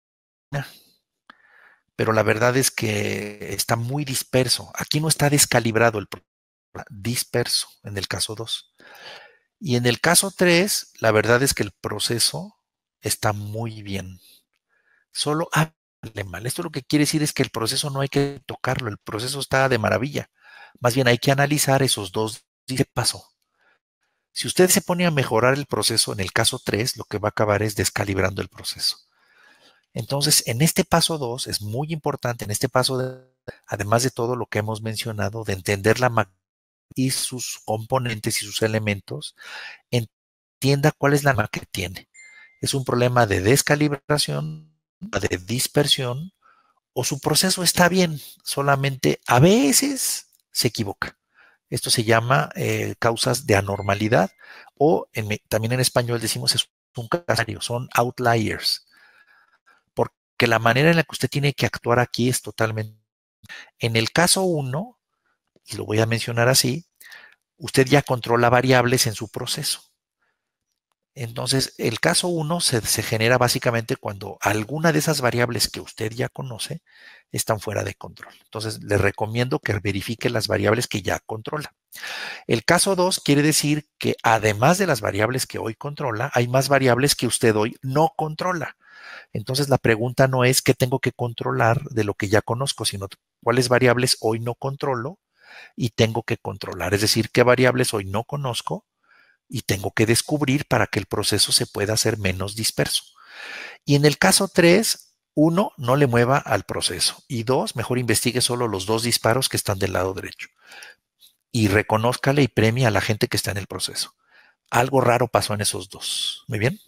pero la verdad es que está muy disperso. Aquí no está descalibrado el problema, disperso en el caso 2. Y en el caso 3, la verdad es que el proceso está muy bien. Solo hable mal. Esto lo que quiere decir es que el proceso no hay que tocarlo, el proceso está de maravilla. Más bien hay que analizar esos dos. ¿Qué pasó? Si usted se pone a mejorar el proceso en el caso 3, lo que va a acabar es descalibrando el proceso. Entonces, en este paso 2 es muy importante, en este paso, además de todo lo que hemos mencionado, de entender la magnitud y sus componentes y sus elementos, entienda cuál es la magnitud que tiene. ¿Es un problema de descalibración, de dispersión, o su proceso está bien, solamente a veces se equivoca? Esto se llama causas de anormalidad o también en español decimos es un caso, son outliers, porque la manera en la que usted tiene que actuar aquí es totalmente. En el caso 1, y lo voy a mencionar así, usted ya controla variables en su proceso. Entonces, el caso 1 se genera básicamente cuando alguna de esas variables que usted ya conoce están fuera de control. Entonces, le recomiendo que verifique las variables que ya controla. El caso 2 quiere decir que además de las variables que hoy controla, hay más variables que usted hoy no controla. Entonces, la pregunta no es qué tengo que controlar de lo que ya conozco, sino cuáles variables hoy no controlo y tengo que controlar. Es decir, qué variables hoy no conozco y tengo que descubrir para que el proceso se pueda hacer menos disperso. Y en el caso 3, 1, no le mueva al proceso. Y 2, mejor investigue solo los 2 disparos que están del lado derecho. Y reconózcale y premie a la gente que está en el proceso. Algo raro pasó en esos 2. ¿Muy bien?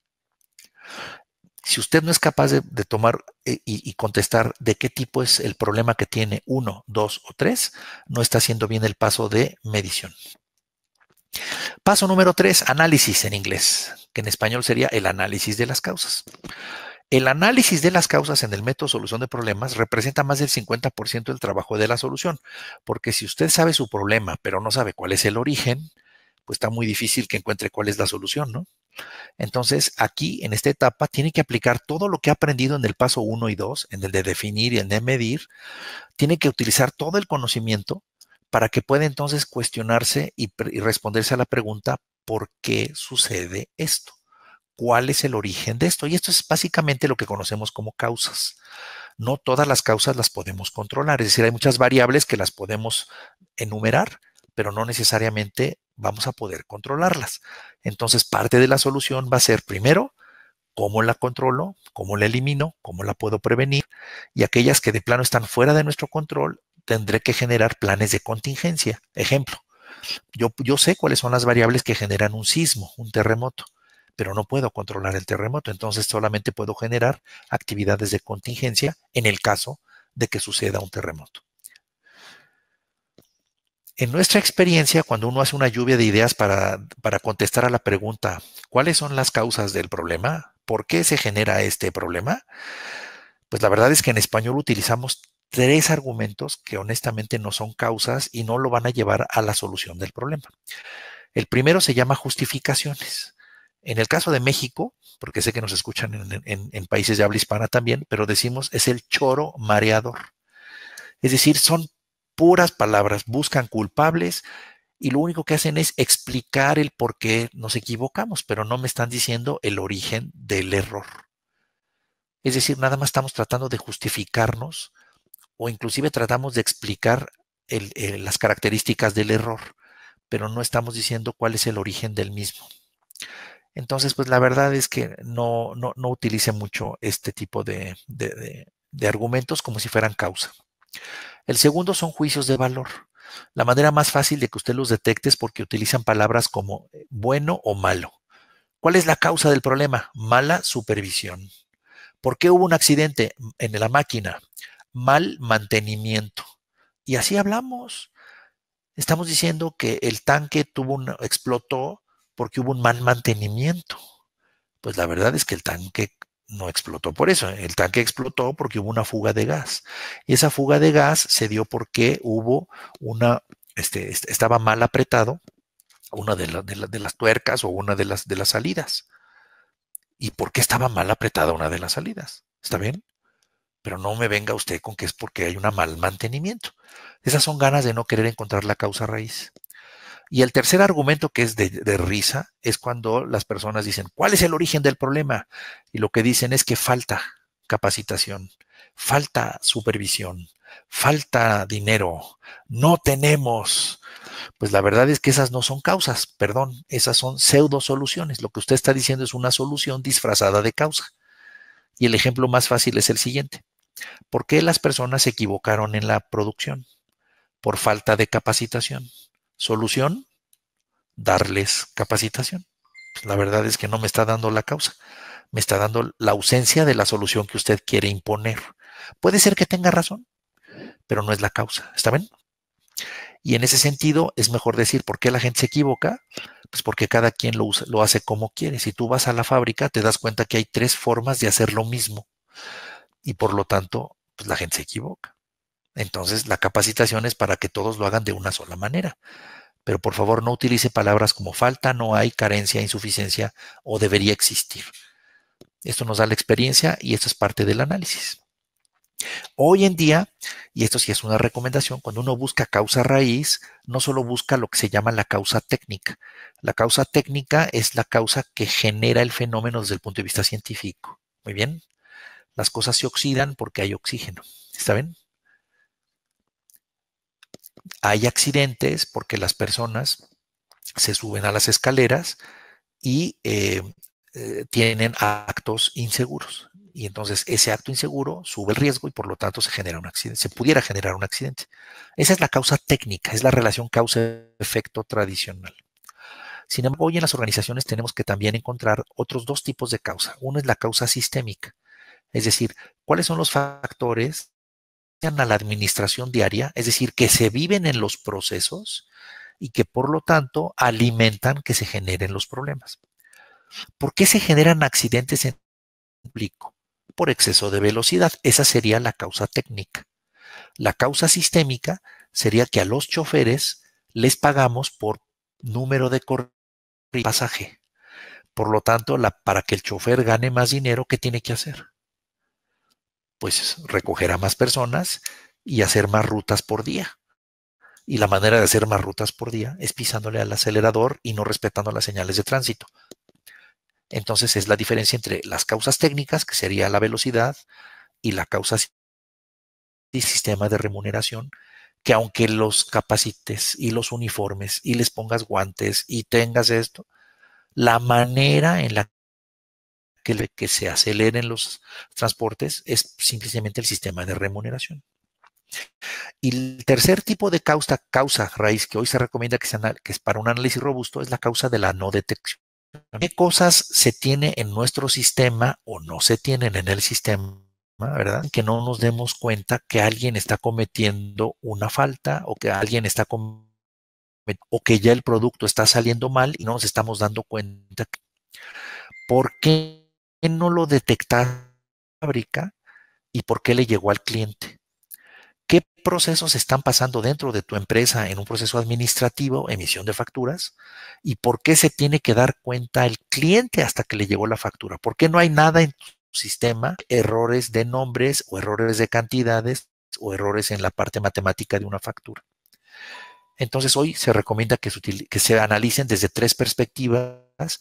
Si usted no es capaz de tomar y contestar de qué tipo es el problema que tiene 1, 2 o 3, no está haciendo bien el paso de medición. Paso número 3, análisis en inglés, que en español sería el análisis de las causas. El análisis de las causas en el método solución de problemas representa más del 50% del trabajo de la solución, porque si usted sabe su problema, pero no sabe cuál es el origen, pues está muy difícil que encuentre cuál es la solución, ¿no? Entonces, aquí, en esta etapa, tiene que aplicar todo lo que ha aprendido en el paso 1 y 2, en el de definir y el de medir. Tiene que utilizar todo el conocimiento para que pueda entonces cuestionarse y responderse a la pregunta, ¿por qué sucede esto? ¿Cuál es el origen de esto? Y esto es básicamente lo que conocemos como causas. No todas las causas las podemos controlar, es decir, hay muchas variables que las podemos enumerar, pero no necesariamente vamos a poder controlarlas. Entonces, parte de la solución va a ser primero, ¿cómo la controlo? ¿Cómo la elimino? ¿Cómo la puedo prevenir? Y aquellas que de plano están fuera de nuestro control, tendré que generar planes de contingencia. Ejemplo, yo sé cuáles son las variables que generan un sismo, un terremoto, pero no puedo controlar el terremoto, entonces solamente puedo generar actividades de contingencia en el caso de que suceda un terremoto. En nuestra experiencia, cuando uno hace una lluvia de ideas para contestar a la pregunta, ¿cuáles son las causas del problema? ¿Por qué se genera este problema? Pues la verdad es que en español utilizamos tres argumentos que honestamente no son causas y no lo van a llevar a la solución del problema. El primero se llama justificaciones. En el caso de México, porque sé que nos escuchan en países de habla hispana también, pero decimos es el choro mareador. Es decir, son puras palabras, buscan culpables y lo único que hacen es explicar el por qué nos equivocamos, pero no me están diciendo el origen del error. Es decir, nada más estamos tratando de justificarnos o inclusive tratamos de explicar las características del error, pero no estamos diciendo cuál es el origen del mismo. Entonces, pues la verdad es que no utilice mucho este tipo de argumentos como si fueran causa. El segundo son juicios de valor. La manera más fácil de que usted los detecte es porque utilizan palabras como bueno o malo. ¿Cuál es la causa del problema? Mala supervisión. ¿Por qué hubo un accidente en la máquina? Mal mantenimiento. Y así hablamos. Estamos diciendo que el tanque explotó porque hubo un mal mantenimiento. Pues la verdad es que el tanque no explotó por eso. El tanque explotó porque hubo una fuga de gas. Y esa fuga de gas se dio porque hubo estaba mal apretado una de las tuercas o una de las salidas. ¿Y por qué estaba mal apretada una de las salidas? ¿Está bien? Pero no me venga usted con que es porque hay un mal mantenimiento. Esas son ganas de no querer encontrar la causa raíz. Y el tercer argumento que es de risa es cuando las personas dicen, ¿cuál es el origen del problema? Y lo que dicen es que falta capacitación, falta supervisión, falta dinero, no tenemos. Pues la verdad es que esas no son causas, perdón, esas son pseudo soluciones. Lo que usted está diciendo es una solución disfrazada de causa. Y el ejemplo más fácil es el siguiente. ¿Por qué las personas se equivocaron en la producción? Por falta de capacitación. Solución, darles capacitación. Pues la verdad es que no me está dando la causa, me está dando la ausencia de la solución que usted quiere imponer. Puede ser que tenga razón, pero no es la causa. ¿Está bien? Y en ese sentido es mejor decir por qué la gente se equivoca, pues porque cada quien lo hace como quiere. Si tú vas a la fábrica, te das cuenta que hay tres formas de hacer lo mismo y por lo tanto, pues la gente se equivoca. Entonces, la capacitación es para que todos lo hagan de una sola manera. Pero por favor no utilice palabras como falta, no hay, carencia, insuficiencia o debería existir. Esto nos da la experiencia y esto es parte del análisis. Hoy en día, y esto sí es una recomendación, cuando uno busca causa raíz, no solo busca lo que se llama la causa técnica. La causa técnica es la causa que genera el fenómeno desde el punto de vista científico. Muy bien. Las cosas se oxidan porque hay oxígeno. ¿Está bien? Hay accidentes porque las personas se suben a las escaleras y tienen actos inseguros. Y entonces ese acto inseguro sube el riesgo y por lo tanto se genera un accidente, se pudiera generar un accidente. Esa es la causa técnica, es la relación causa-efecto tradicional. Sin embargo, hoy en las organizaciones tenemos que también encontrar otros dos tipos de causa. Uno es la causa sistémica, es decir, cuáles son los factores que a la administración diaria, es decir, que se viven en los procesos y que por lo tanto alimentan que se generen los problemas. ¿Por qué se generan accidentes en público? Por exceso de velocidad. Esa sería la causa técnica. La causa sistémica sería que a los choferes les pagamos por número de pasaje. Por lo tanto, para que el chofer gane más dinero, ¿qué tiene que hacer? Pues recoger a más personas y hacer más rutas por día. Y la manera de hacer más rutas por día es pisándole al acelerador y no respetando las señales de tránsito. Entonces es la diferencia entre las causas técnicas, que sería la velocidad, y la causa y sistema de remuneración, que aunque los capacites y los uniformes y les pongas guantes y tengas esto, la manera en la que se aceleren los transportes es simplemente el sistema de remuneración. Y el tercer tipo de causa raíz que hoy se recomienda que es para un análisis robusto es la causa de la no detección. ¿Qué cosas se tiene en nuestro sistema o no se tienen en el sistema, verdad? Que no nos demos cuenta que alguien está cometiendo una falta o que alguien está o que ya el producto está saliendo mal y no nos estamos dando cuenta. ¿Por qué no lo detectaste en la fábrica y por qué le llegó al cliente? qué procesos están pasando dentro de tu empresa en un proceso administrativo, emisión de facturas, y por qué se tiene que dar cuenta el cliente hasta que le llegó la factura. ¿Por qué no hay nada en tu sistema, errores de nombres o errores de cantidades o errores en la parte matemática de una factura? Entonces hoy se recomienda que se analicen desde 3 perspectivas.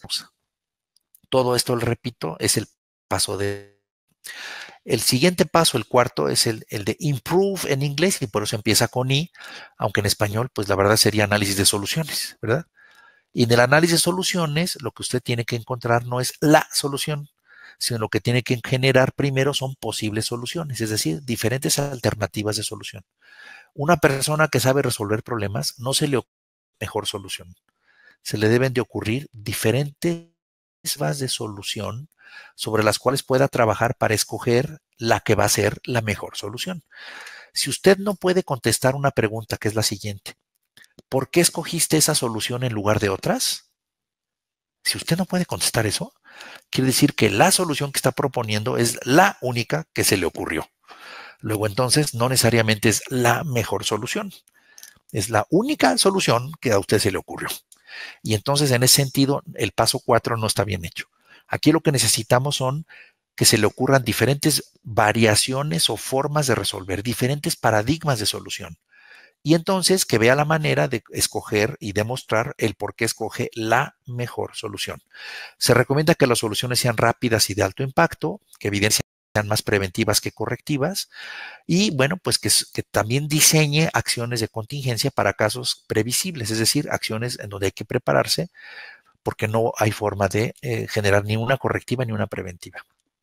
Todo esto, le repito, es el paso de... El siguiente paso, el cuarto, es el de improve en inglés y por eso empieza con I, aunque en español, pues la verdad sería análisis de soluciones, ¿verdad? Y en el análisis de soluciones, lo que usted tiene que encontrar no es la solución, sino lo que tiene que generar primero son posibles soluciones, es decir, diferentes alternativas de solución. Una persona que sabe resolver problemas no se le ocurre mejor solución. Se le deben de ocurrir diferentes bases de solución sobre las cuales pueda trabajar para escoger la que va a ser la mejor solución. Si usted no puede contestar una pregunta que es la siguiente, ¿por qué escogiste esa solución en lugar de otras? Si usted no puede contestar eso, quiere decir que la solución que está proponiendo es la única que se le ocurrió. Luego entonces no necesariamente es la mejor solución. Es la única solución que a usted se le ocurrió. Y entonces en ese sentido el paso 4 no está bien hecho. Aquí lo que necesitamos son que se le ocurran diferentes variaciones o formas de resolver, diferentes paradigmas de solución. Y entonces que vea la manera de escoger y demostrar el por qué escoge la mejor solución. Se recomienda que las soluciones sean rápidas y de alto impacto, que evidencien sean más preventivas que correctivas y bueno, pues que también diseñe acciones de contingencia para casos previsibles, es decir, acciones en donde hay que prepararse porque no hay forma de generar ni una correctiva ni una preventiva.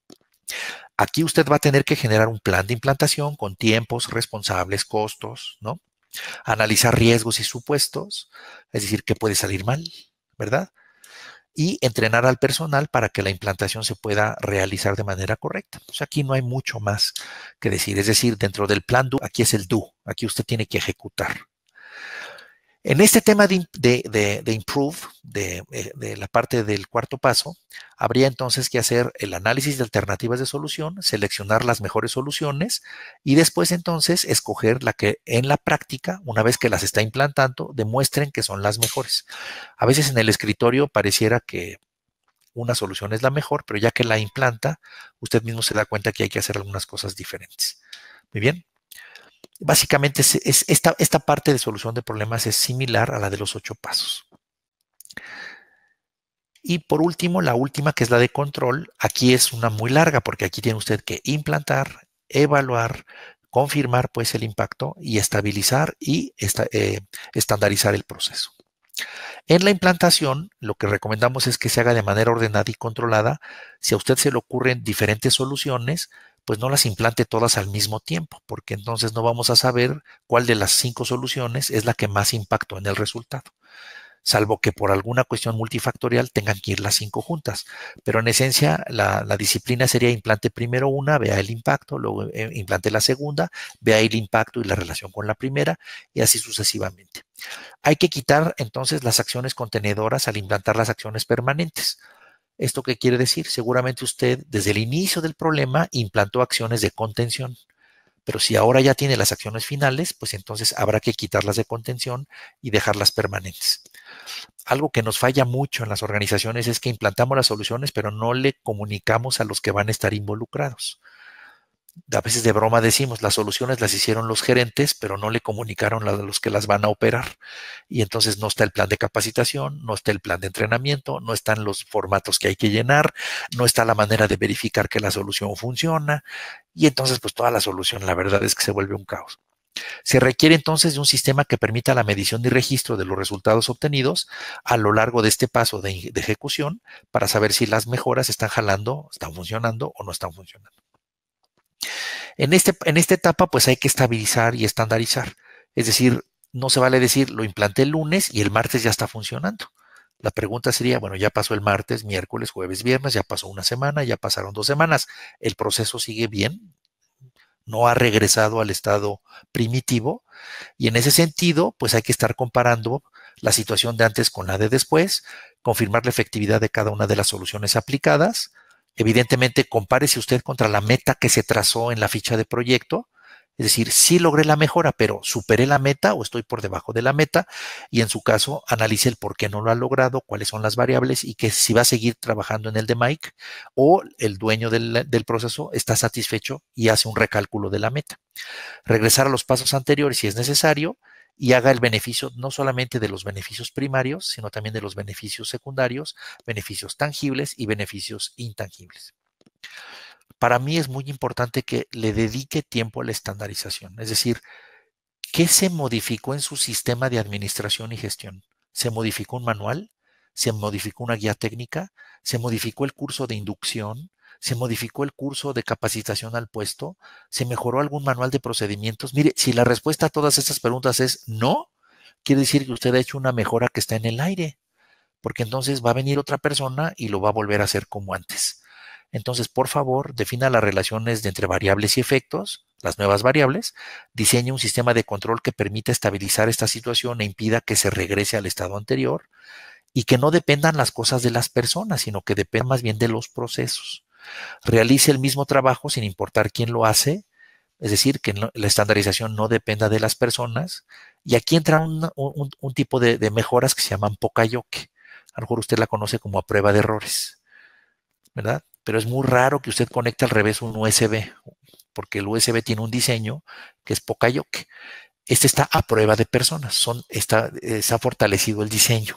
Aquí usted va a tener que generar un plan de implantación con tiempos, responsables, costos, ¿no? Analizar riesgos y supuestos, es decir, qué puede salir mal, ¿verdad? Y entrenar al personal para que la implantación se pueda realizar de manera correcta. Pues aquí no hay mucho más que decir. Es decir, dentro del plan do, aquí es el do, aquí usted tiene que ejecutar. En este tema de improve, de la parte del cuarto paso, habría entonces que hacer el análisis de alternativas de solución, seleccionar las mejores soluciones y después entonces escoger la que en la práctica, una vez que las está implantando, demuestren que son las mejores. A veces en el escritorio pareciera que una solución es la mejor, pero ya que la implanta, usted mismo se da cuenta que hay que hacer algunas cosas diferentes. Muy bien. Básicamente esta parte de solución de problemas es similar a la de los 8 pasos. Y por último, la última, que es la de control, aquí es una muy larga porque aquí tiene usted que implantar, evaluar, confirmar pues el impacto y estabilizar y estandarizar el proceso. En la implantación, lo que recomendamos es que se haga de manera ordenada y controlada. Si a usted se le ocurren diferentes soluciones, pues no las implante todas al mismo tiempo, porque entonces no vamos a saber cuál de las 5 soluciones es la que más impactó en el resultado, salvo que por alguna cuestión multifactorial tengan que ir las 5 juntas. Pero en esencia, la disciplina sería implante primero una, vea el impacto, luego implante la segunda, vea el impacto y la relación con la primera, y así sucesivamente. Hay que quitar entonces las acciones contenedoras al implantar las acciones permanentes. ¿Esto qué quiere decir? Seguramente usted desde el inicio del problema implantó acciones de contención, pero si ahora ya tiene las acciones finales, pues entonces habrá que quitarlas de contención y dejarlas permanentes. Algo que nos falla mucho en las organizaciones es que implantamos las soluciones, pero no le comunicamos a los que van a estar involucrados. A veces de broma decimos, las soluciones las hicieron los gerentes, pero no le comunicaron a los que las van a operar. Y entonces no está el plan de capacitación, no está el plan de entrenamiento, no están los formatos que hay que llenar, no está la manera de verificar que la solución funciona. Y entonces, pues toda la solución, la verdad es que se vuelve un caos. Se requiere entonces de un sistema que permita la medición y registro de los resultados obtenidos a lo largo de este paso de ejecución para saber si las mejoras están jalando, están funcionando o no están funcionando. En esta etapa, pues hay que estabilizar y estandarizar. Es decir, no se vale decir, lo implanté el lunes y el martes ya está funcionando. La pregunta sería, bueno, ya pasó el martes, miércoles, jueves, viernes, ya pasó una semana, ya pasaron 2 semanas. ¿El proceso sigue bien? No ha regresado al estado primitivo. Y en ese sentido, pues hay que estar comparando la situación de antes con la de después, confirmar la efectividad de cada una de las soluciones aplicadas. Evidentemente, compárese usted contra la meta que se trazó en la ficha de proyecto Es decir, sí logré la mejora, pero superé la meta o estoy por debajo de la meta, y en su caso analice el por qué no lo ha logrado, cuáles son las variables y que si va a seguir trabajando en el de Mike o el dueño del proceso está satisfecho y hace un recálculo de la meta. Regresar a los pasos anteriores si es necesario y haga el beneficio no solamente de los beneficios primarios, sino también de los beneficios secundarios, beneficios tangibles y beneficios intangibles. Para mí es muy importante que le dedique tiempo a la estandarización, es decir, ¿qué se modificó en su sistema de administración y gestión? ¿Se modificó un manual? ¿Se modificó una guía técnica? ¿Se modificó el curso de inducción? ¿Se modificó el curso de capacitación al puesto? ¿Se mejoró algún manual de procedimientos? Mire, si la respuesta a todas estas preguntas es no, quiere decir que usted ha hecho una mejora que está en el aire, porque entonces va a venir otra persona y lo va a volver a hacer como antes. Entonces, por favor, defina las relaciones de entre variables y efectos, las nuevas variables, diseñe un sistema de control que permita estabilizar esta situación e impida que se regrese al estado anterior y que no dependan las cosas de las personas, sino que dependan más bien de los procesos. Realice el mismo trabajo sin importar quién lo hace, es decir, que la estandarización no dependa de las personas. Y aquí entra un tipo de mejoras que se llaman Pokayoke. A lo mejor usted la conoce como a prueba de errores, ¿verdad? Pero es muy raro que usted conecte al revés un USB, porque el USB tiene un diseño que es Pokayoke. Este está a prueba de personas, se ha fortalecido el diseño.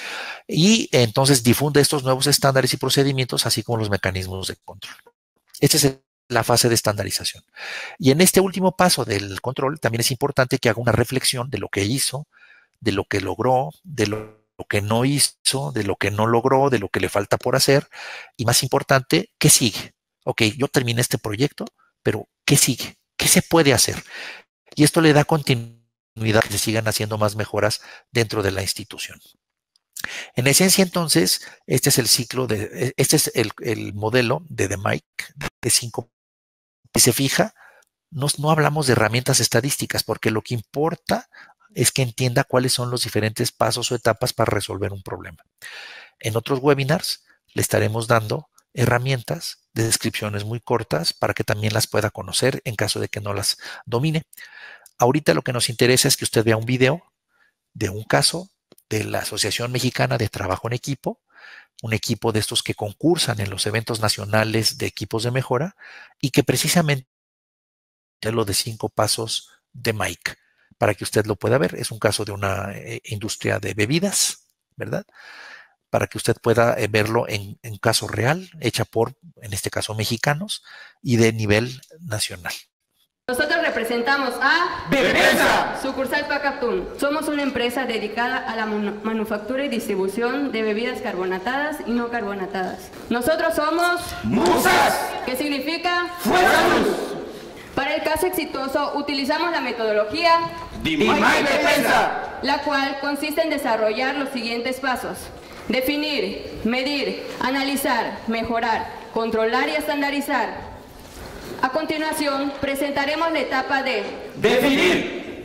Y entonces difunde estos nuevos estándares y procedimientos, así como los mecanismos de control. Esta es la fase de estandarización. Y en este último paso del control, también es importante que haga una reflexión de lo que hizo, de lo que logró, de lo que no hizo, de lo que no logró, de lo que le falta por hacer, y más importante, ¿qué sigue? Ok, yo terminé este proyecto, pero ¿qué sigue? ¿Qué se puede hacer? Y esto le da continuidad, que se sigan haciendo más mejoras dentro de la institución. En esencia, entonces, este es el ciclo este es el modelo de The Mike de 5. Si se fija, no hablamos de herramientas estadísticas, porque lo que importa es que entienda cuáles son los diferentes pasos o etapas para resolver un problema. En otros webinars le estaremos dando herramientas de descripciones muy cortas para que también las pueda conocer en caso de que no las domine. Ahorita lo que nos interesa es que usted vea un video de un caso de la Asociación Mexicana de Trabajo en Equipo, un equipo de estos que concursan en los eventos nacionales de equipos de mejora y que precisamente es lo de 5 pasos de Mike, para que usted lo pueda ver. Es un caso de una industria de bebidas, ¿verdad? Para que usted pueda verlo en caso real, hecha por, en este caso, mexicanos y de nivel nacional. Nosotros representamos a Defensa, Sucursal Pacaptún. Somos una empresa dedicada a la manufactura y distribución de bebidas carbonatadas y no carbonatadas. Nosotros somos Musas, ¿qué significa? Fuerza Luz, Para el caso exitoso utilizamos la metodología Dimay Defensa, la cual consiste en desarrollar los siguientes pasos: definir, medir, analizar, mejorar, controlar y estandarizar. A continuación, presentaremos la etapa de definir.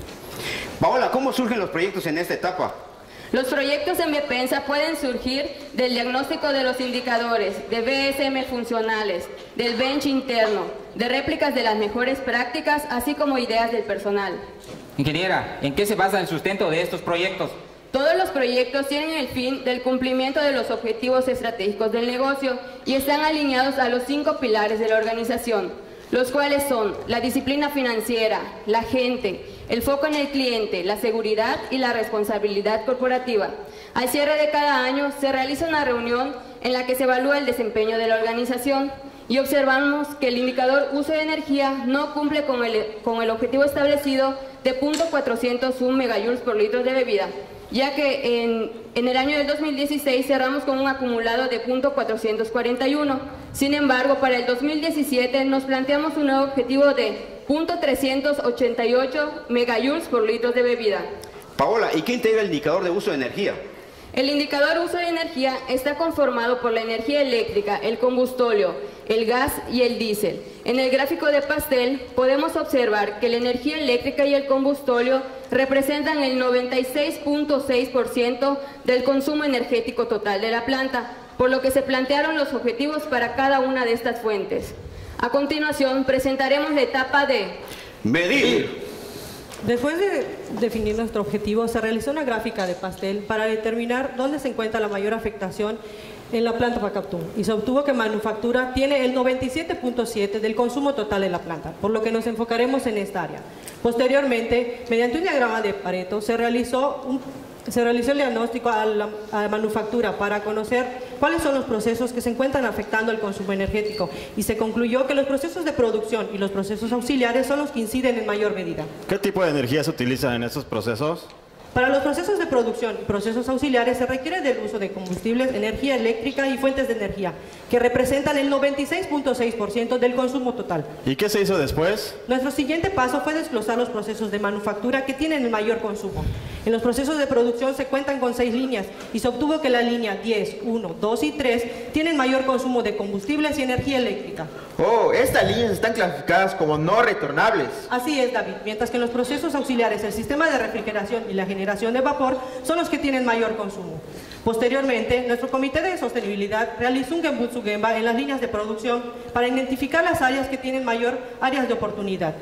Paola, ¿cómo surgen los proyectos en esta etapa? Los proyectos en BPENSA pueden surgir del diagnóstico de los indicadores, de BSM funcionales, del bench interno, de réplicas de las mejores prácticas, así como ideas del personal. Ingeniera, ¿en qué se basa el sustento de estos proyectos? Todos los proyectos tienen el fin del cumplimiento de los objetivos estratégicos del negocio y están alineados a los 5 pilares de la organización, los cuales son la disciplina financiera, la gente, el foco en el cliente, la seguridad y la responsabilidad corporativa. Al cierre de cada año se realiza una reunión en la que se evalúa el desempeño de la organización y observamos que el indicador uso de energía no cumple con el objetivo establecido de 0.401 megajoules por litro de bebida, ya que en el año del 2016 cerramos con un acumulado de 0.441. Sin embargo, para el 2017 nos planteamos un nuevo objetivo de 0.388 megajoules por litro de bebida. Paola, ¿y qué integra el indicador de uso de energía? El indicador uso de energía está conformado por la energía eléctrica, el combustóleo, el gas y el diésel. En el gráfico de pastel podemos observar que la energía eléctrica y el combustóleo representan el 96.6% del consumo energético total de la planta, por lo que se plantearon los objetivos para cada una de estas fuentes. A continuación presentaremos la etapa de Medir. Después de definir nuestro objetivo, se realizó una gráfica de pastel para determinar dónde se encuentra la mayor afectación en la planta Pacaptún, y se obtuvo que manufactura tiene el 97.7% del consumo total de la planta, por lo que nos enfocaremos en esta área. Posteriormente, mediante un diagrama de Pareto, se realizó el diagnóstico a la manufactura para conocer cuáles son los procesos que se encuentran afectando el consumo energético, y se concluyó que los procesos de producción y los procesos auxiliares son los que inciden en mayor medida. ¿Qué tipo de energía se utiliza en estos procesos? Para los procesos de producción y procesos auxiliares se requiere del uso de combustibles, energía eléctrica y fuentes de energía, que representan el 96.6% del consumo total. ¿Y qué se hizo después? Nuestro siguiente paso fue desglosar los procesos de manufactura que tienen el mayor consumo. En los procesos de producción se cuentan con 6 líneas y se obtuvo que la línea 10, 1, 2 y 3 tienen mayor consumo de combustibles y energía eléctrica. Oh, estas líneas están clasificadas como no retornables. Así es, David. Mientras que en los procesos auxiliares el sistema de refrigeración y la generación de vapor son los que tienen mayor consumo. Posteriormente, nuestro Comité de Sostenibilidad realizó un Genbutsu Genba en las líneas de producción para identificar las áreas que tienen mayor áreas de oportunidad.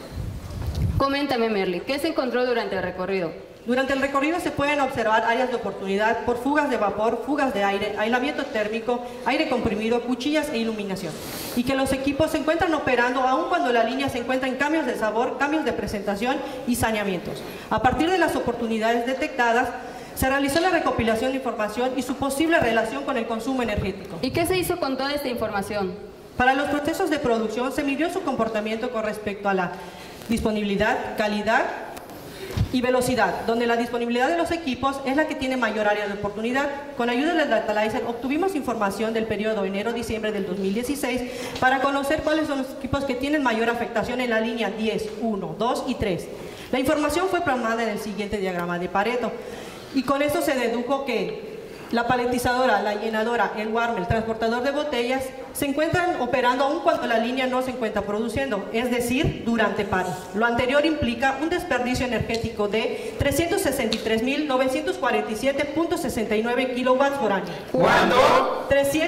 Coméntame, Merly, ¿qué se encontró durante el recorrido? Durante el recorrido se pueden observar áreas de oportunidad por fugas de vapor, fugas de aire, aislamiento térmico, aire comprimido, cuchillas e iluminación. Y que los equipos se encuentran operando aun cuando la línea se encuentra en cambios de sabor, cambios de presentación y saneamientos. A partir de las oportunidades detectadas, se realizó la recopilación de información y su posible relación con el consumo energético. ¿Y qué se hizo con toda esta información? Para los procesos de producción se midió su comportamiento con respecto a la disponibilidad, calidad y velocidad, donde la disponibilidad de los equipos es la que tiene mayor área de oportunidad. Con ayuda del Datalizer obtuvimos información del periodo enero-diciembre del 2016 para conocer cuáles son los equipos que tienen mayor afectación en la línea 10, 1, 2 y 3. La información fue plasmada en el siguiente diagrama de Pareto, y con esto se dedujo que la paletizadora, la llenadora, el warmer, el transportador de botellas se encuentran operando aun cuando la línea no se encuentra produciendo, es decir, durante paros. Lo anterior implica un desperdicio energético de 363.947.69 kilowatts por año. ¿Cuánto?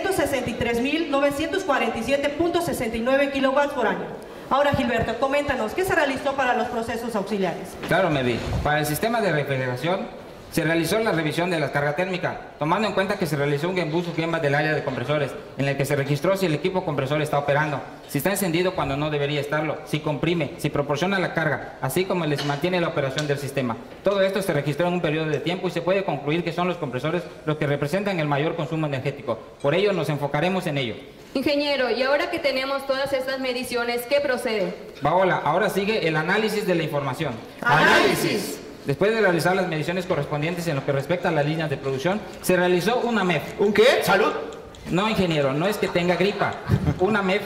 363.947.69 kilowatts por año. Ahora, Gilberto, coméntanos, ¿qué se realizó para los procesos auxiliares? Claro, Merly. Para el sistema de refrigeración se realizó la revisión de la carga térmica, tomando en cuenta que se realizó un Genbutsu Genba del área de compresores, en el que se registró si el equipo compresor está operando, si está encendido cuando no debería estarlo, si comprime, si proporciona la carga, así como les mantiene la operación del sistema. Todo esto se registró en un periodo de tiempo y se puede concluir que son los compresores los que representan el mayor consumo energético. Por ello nos enfocaremos en ello. Ingeniero, y ahora que tenemos todas estas mediciones, ¿qué procede? Paola, ahora sigue el análisis de la información. Análisis. Después de realizar las mediciones correspondientes en lo que respecta a las líneas de producción, se realizó una MEF. ¿Un qué? ¿Salud? No, ingeniero, no es que tenga gripa. Una MEF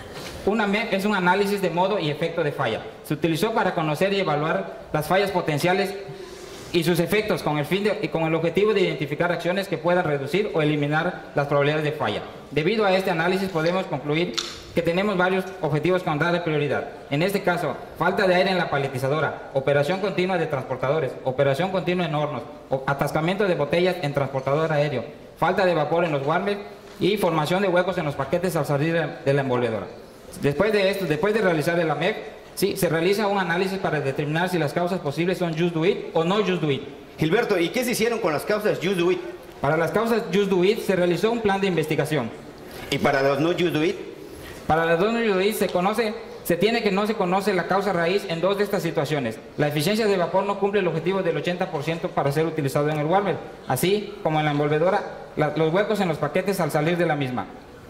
es un análisis de modo y efecto de falla. Se utilizó para conocer y evaluar las fallas potenciales y sus efectos con el objetivo de identificar acciones que puedan reducir o eliminar las probabilidades de falla. Debido a este análisis podemos concluir que tenemos varios objetivos con darle prioridad. En este caso, falta de aire en la paletizadora, operación continua de transportadores, operación continua en hornos, atascamiento de botellas en transportador aéreo, falta de vapor en los warmers y formación de huecos en los paquetes al salir de la envolvedora. Después de realizar el AMEF, sí, se realiza un análisis para determinar si las causas posibles son Just Do It o no Just Do It. Gilberto, ¿y qué se hicieron con las causas Just Do It? Para las causas Just Do It se realizó un plan de investigación. ¿Y para los no Just Do It? Para las no Just Do It no se conoce la causa raíz en dos de estas situaciones. La eficiencia de vapor no cumple el objetivo del 80% para ser utilizado en el warmer, así como en la envolvedora, los huecos en los paquetes al salir de la misma.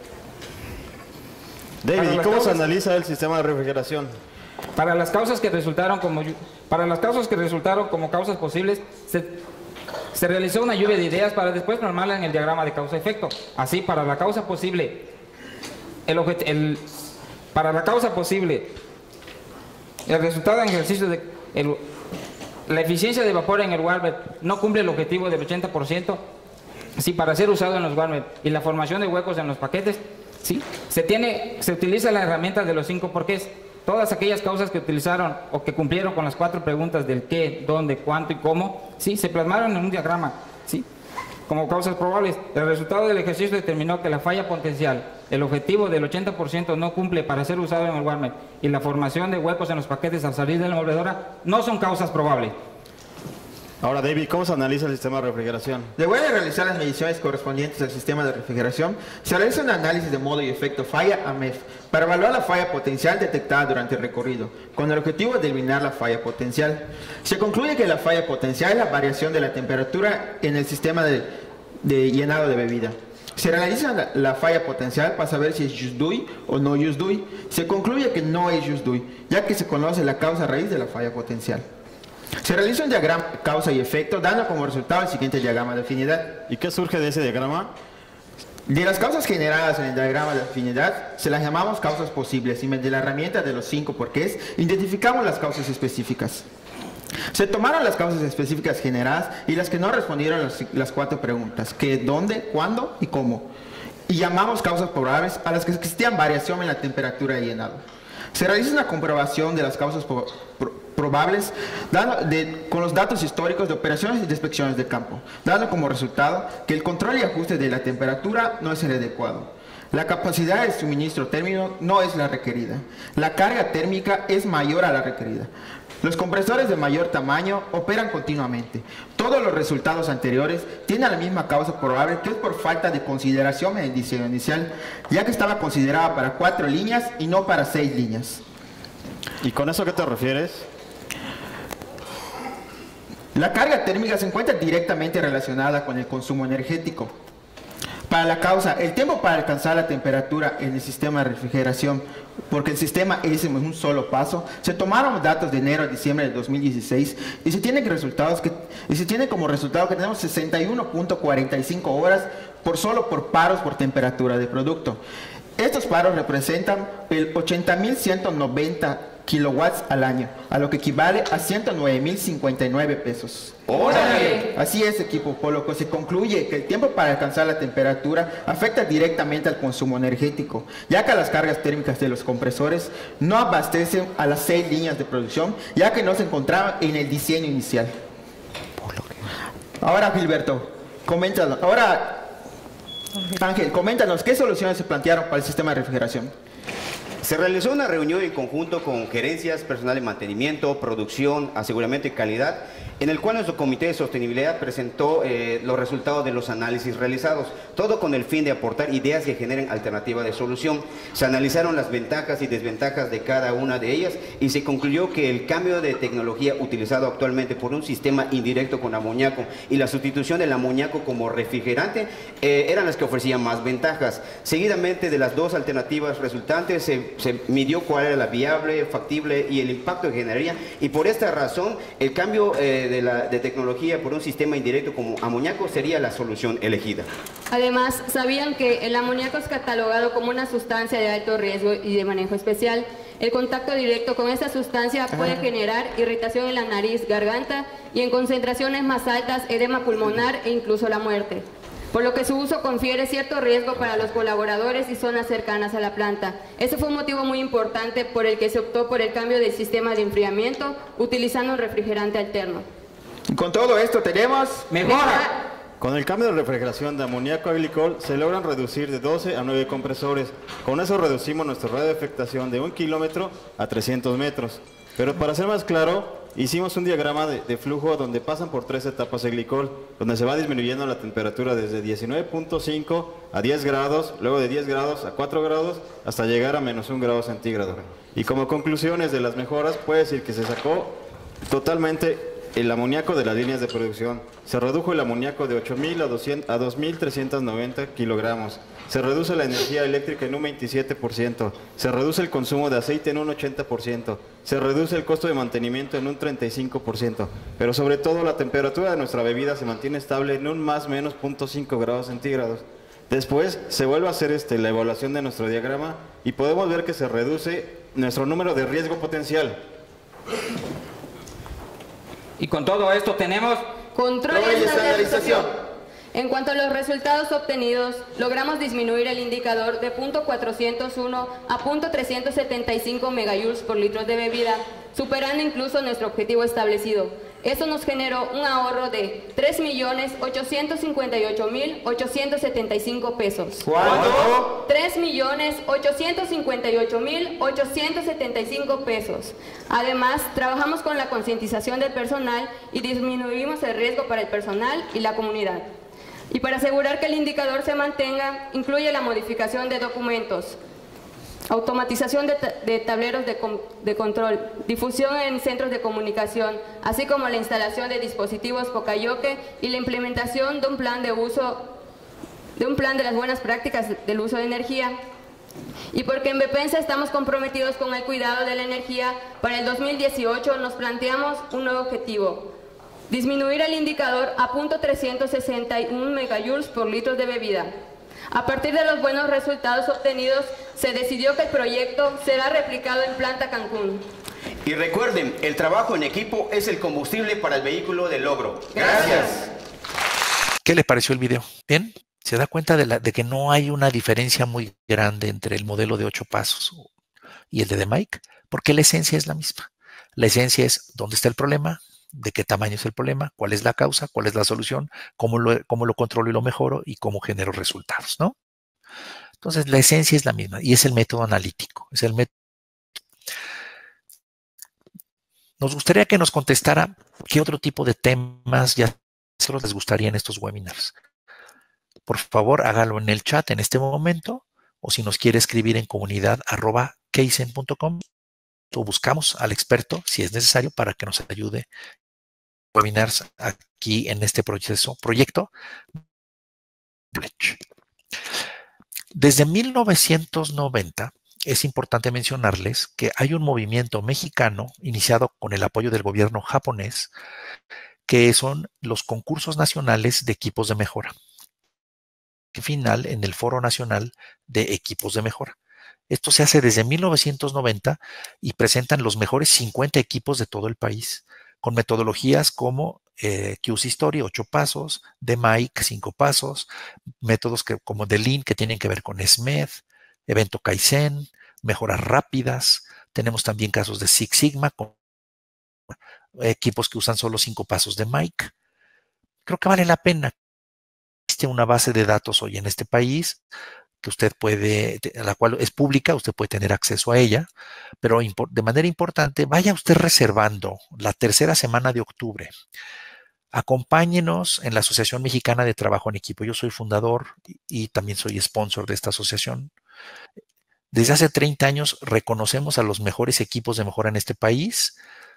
David, ¿y cómo se analiza el sistema de refrigeración? Para las causas que resultaron como causas posibles, se realizó una lluvia de ideas para después plasmarla en el diagrama de causa-efecto. Así, para la causa posible, el resultado en ejercicio de la eficiencia de vapor en el warmer no cumple el objetivo del 80%, sí, para ser usado en los warmer, y la formación de huecos en los paquetes, sí, se utiliza la herramienta de los 5 porqués. Todas aquellas causas que utilizaron o que cumplieron con las 4 preguntas del qué, dónde, cuánto y cómo, sí, se plasmaron en un diagrama, sí, como causas probables. El resultado del ejercicio determinó que la falla potencial el objetivo del 80% no cumple para ser usado en el Walmart y la formación de huecos en los paquetes al salir de la envolvedora no son causas probables. Ahora, David, ¿cómo se analiza el sistema de refrigeración? Luego de realizar las mediciones correspondientes al sistema de refrigeración, se realiza un análisis de modo y efecto falla AMEF para evaluar la falla potencial detectada durante el recorrido, con el objetivo de eliminar la falla potencial. Se concluye que la falla potencial es la variación de la temperatura en el sistema de llenado de bebida. Se realiza la falla potencial para saber si es Yusdui o no Yusdui. Se concluye que no es Yusdui, ya que se conoce la causa raíz de la falla potencial. Se realiza un diagrama de causa y efecto, dando como resultado el siguiente diagrama de afinidad. ¿Y qué surge de ese diagrama? De las causas generadas en el diagrama de afinidad, se las llamamos causas posibles y mediante la herramienta de los 5 porqués, identificamos las causas específicas. Se tomaron las causas específicas generadas y las que no respondieron las 4 preguntas: ¿qué, dónde, cuándo y cómo? Y llamamos causas probables a las que existían variación en la temperatura de llenado. Se realiza una comprobación de las causas probables con los datos históricos de operaciones y de inspecciones de campo, dando como resultado que el control y ajuste de la temperatura no es el adecuado. La capacidad de suministro térmico no es la requerida. La carga térmica es mayor a la requerida. Los compresores de mayor tamaño operan continuamente. Todos los resultados anteriores tienen la misma causa probable, que es por falta de consideración en el diseño inicial, ya que estaba considerada para 4 líneas y no para 6 líneas. ¿Y con eso a qué te refieres? La carga térmica se encuentra directamente relacionada con el consumo energético. Para la causa, el tiempo para alcanzar la temperatura en el sistema de refrigeración, porque el sistema es en un solo paso, se tomaron datos de enero a diciembre de 2016 y se tiene como resultado que tenemos 61.45 horas solo por paros por temperatura de producto. Estos paros representan el 80.190 kilowatts al año, a lo que equivale a 109.059 pesos. ¡Órale! Así es, equipo, por lo que se concluye que el tiempo para alcanzar la temperatura afecta directamente al consumo energético, ya que las cargas térmicas de los compresores no abastecen a las 6 líneas de producción, ya que no se encontraban en el diseño inicial. Ahora, Gilberto, coméntanos. Ahora, Ángel, coméntanos, ¿qué soluciones se plantearon para el sistema de refrigeración? Se realizó una reunión en conjunto con gerencias, personal de mantenimiento, producción, aseguramiento y calidad, en el cual nuestro comité de sostenibilidad presentó los resultados de los análisis realizados, todo con el fin de aportar ideas que generen alternativas de solución. Se analizaron las ventajas y desventajas de cada una de ellas y se concluyó que el cambio de tecnología utilizado actualmente por un sistema indirecto con amoníaco y la sustitución del amoníaco como refrigerante eran las que ofrecían más ventajas. Seguidamente, de las 2 alternativas resultantes se midió cuál era la viable, factible y el impacto que generaría, y por esta razón el cambio de tecnología por un sistema indirecto como amoníaco sería la solución elegida. Además, ¿sabían que el amoníaco es catalogado como una sustancia de alto riesgo y de manejo especial? El contacto directo con esta sustancia puede generar irritación en la nariz, garganta y en concentraciones más altas, edema pulmonar e incluso la muerte. Por lo que su uso confiere cierto riesgo para los colaboradores y zonas cercanas a la planta. Ese fue un motivo muy importante por el que se optó por el cambio del sistema de enfriamiento utilizando un refrigerante alterno. Con todo esto tenemos... ¡Mejora! Con el cambio de refrigeración de amoníaco a glicol se logran reducir de 12 a 9 compresores. Con eso reducimos nuestro radio de afectación de 1 kilómetro a 300 metros. Pero para ser más claro, hicimos un diagrama de flujo donde pasan por 3 etapas de glicol, donde se va disminuyendo la temperatura desde 19.5 a 10 grados, luego de 10 grados a 4 grados, hasta llegar a menos 1 grado centígrado. Y como conclusiones de las mejoras, puede decir que se sacó totalmente el amoníaco de las líneas de producción. Se redujo el amoníaco de 8.000 a 2.390 kilogramos. Se reduce la energía eléctrica en un 27%. Se reduce el consumo de aceite en un 80%. Se reduce el costo de mantenimiento en un 35%. Pero sobre todo la temperatura de nuestra bebida se mantiene estable en un más o menos 0.5 grados centígrados. Después se vuelve a hacer la evaluación de nuestro diagrama y podemos ver que se reduce nuestro número de riesgo potencial. Y con todo esto tenemos... Control y estandarización. En cuanto a los resultados obtenidos, logramos disminuir el indicador de 0.401 a 0.375 megajoules por litro de bebida, superando incluso nuestro objetivo establecido. Esto nos generó un ahorro de 3.858.875 pesos. ¿Cuánto? 3.858.875 pesos. Además, trabajamos con la concientización del personal y disminuimos el riesgo para el personal y la comunidad. Y para asegurar que el indicador se mantenga, incluye la modificación de documentos, automatización de tableros de control, difusión en centros de comunicación, así como la instalación de dispositivos Pocayoke y la implementación de un plan de las buenas prácticas del uso de energía. Y porque en Bepensa estamos comprometidos con el cuidado de la energía, para el 2018 nos planteamos un nuevo objetivo: disminuir el indicador a 0.361 megajoules por litro de bebida. A partir de los buenos resultados obtenidos, se decidió que el proyecto será replicado en Planta Cancún. Y recuerden, el trabajo en equipo es el combustible para el vehículo del logro. Gracias. ¿Qué le pareció el video? ¿Bien? ¿Se da cuenta de que no hay una diferencia muy grande entre el modelo de 8 pasos y el de Mike? Porque la esencia es la misma. La esencia es dónde está el problema, de qué tamaño es el problema, cuál es la causa, cuál es la solución, cómo lo controlo y lo mejoro y cómo genero resultados, ¿no? Entonces, la esencia es la misma y es el método analítico. Es el método. Nos gustaría que nos contestara qué otro tipo de temas ya les gustaría en estos webinars. Por favor, hágalo en el chat en este momento, o si nos quiere escribir en comunidad@kaizen.com, o buscamos al experto, si es necesario, para que nos ayude a webinars aquí en este proyecto. Desde 1990, es importante mencionarles que hay un movimiento mexicano iniciado con el apoyo del gobierno japonés, que son los concursos nacionales de equipos de mejora. Final en el Foro Nacional de Equipos de Mejora. Esto se hace desde 1990 y presentan los mejores 50 equipos de todo el país, con metodologías como QC Story, 8 pasos, de Mike, 5 pasos, métodos como de Lean que tienen que ver con SMED, Evento Kaizen, mejoras rápidas. Tenemos también casos de Six Sigma, con equipos que usan solo 5 pasos de Mike. Creo que vale la pena. Existe una base de datos hoy en este país que usted puede, a la cual es pública, usted puede tener acceso a ella, pero de manera importante, vaya usted reservando la tercera semana de octubre. Acompáñenos en la Asociación Mexicana de Trabajo en Equipo. Yo soy fundador y también soy sponsor de esta asociación. Desde hace 30 años reconocemos a los mejores equipos de mejora en este país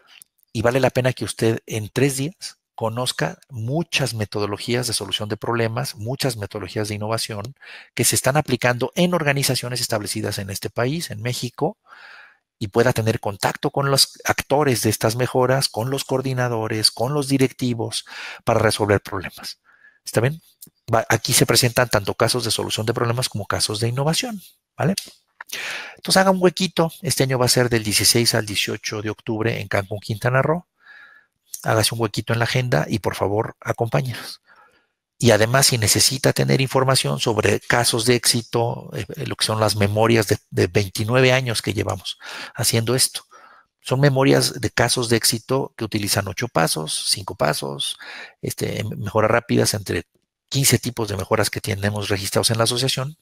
y vale la pena que usted en 3 días conozca muchas metodologías de solución de problemas, muchas metodologías de innovación que se están aplicando en organizaciones establecidas en este país, en México, y pueda tener contacto con los actores de estas mejoras, con los coordinadores, con los directivos, para resolver problemas. ¿Está bien? Aquí se presentan tanto casos de solución de problemas como casos de innovación, ¿vale? Entonces haga un huequito. Este año va a ser del 16 al 18 de octubre en Cancún, Quintana Roo. Hágase un huequito en la agenda y por favor acompáñenos. Y además, si necesita tener información sobre casos de éxito, lo que son las memorias de 29 años que llevamos haciendo esto. Son memorias de casos de éxito que utilizan 8 pasos, 5 pasos, mejoras rápidas, entre 15 tipos de mejoras que tenemos registrados en la asociación.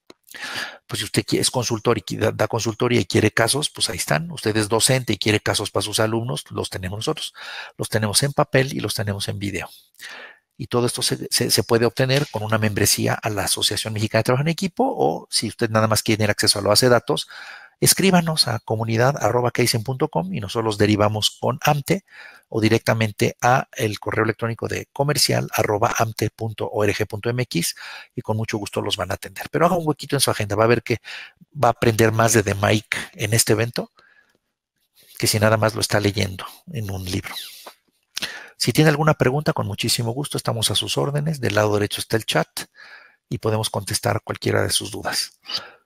Pues si usted es consultor y da consultoría y quiere casos, pues ahí están. Usted es docente y quiere casos para sus alumnos, los tenemos nosotros. Los tenemos en papel y los tenemos en video. Y todo esto se puede obtener con una membresía a la Asociación Mexicana de Trabajo en Equipo, o si usted nada más quiere tener acceso a la base de datos, escríbanos a comunidad@kaizen.com y nosotros los derivamos con AMTE o directamente a el correo electrónico de comercial@amte.org.mx y con mucho gusto los van a atender. Pero haga un huequito en su agenda, va a ver que va a aprender más de Mike en este evento que si nada más lo está leyendo en un libro. Si tiene alguna pregunta, con muchísimo gusto estamos a sus órdenes. Del lado derecho está el chat y podemos contestar cualquiera de sus dudas.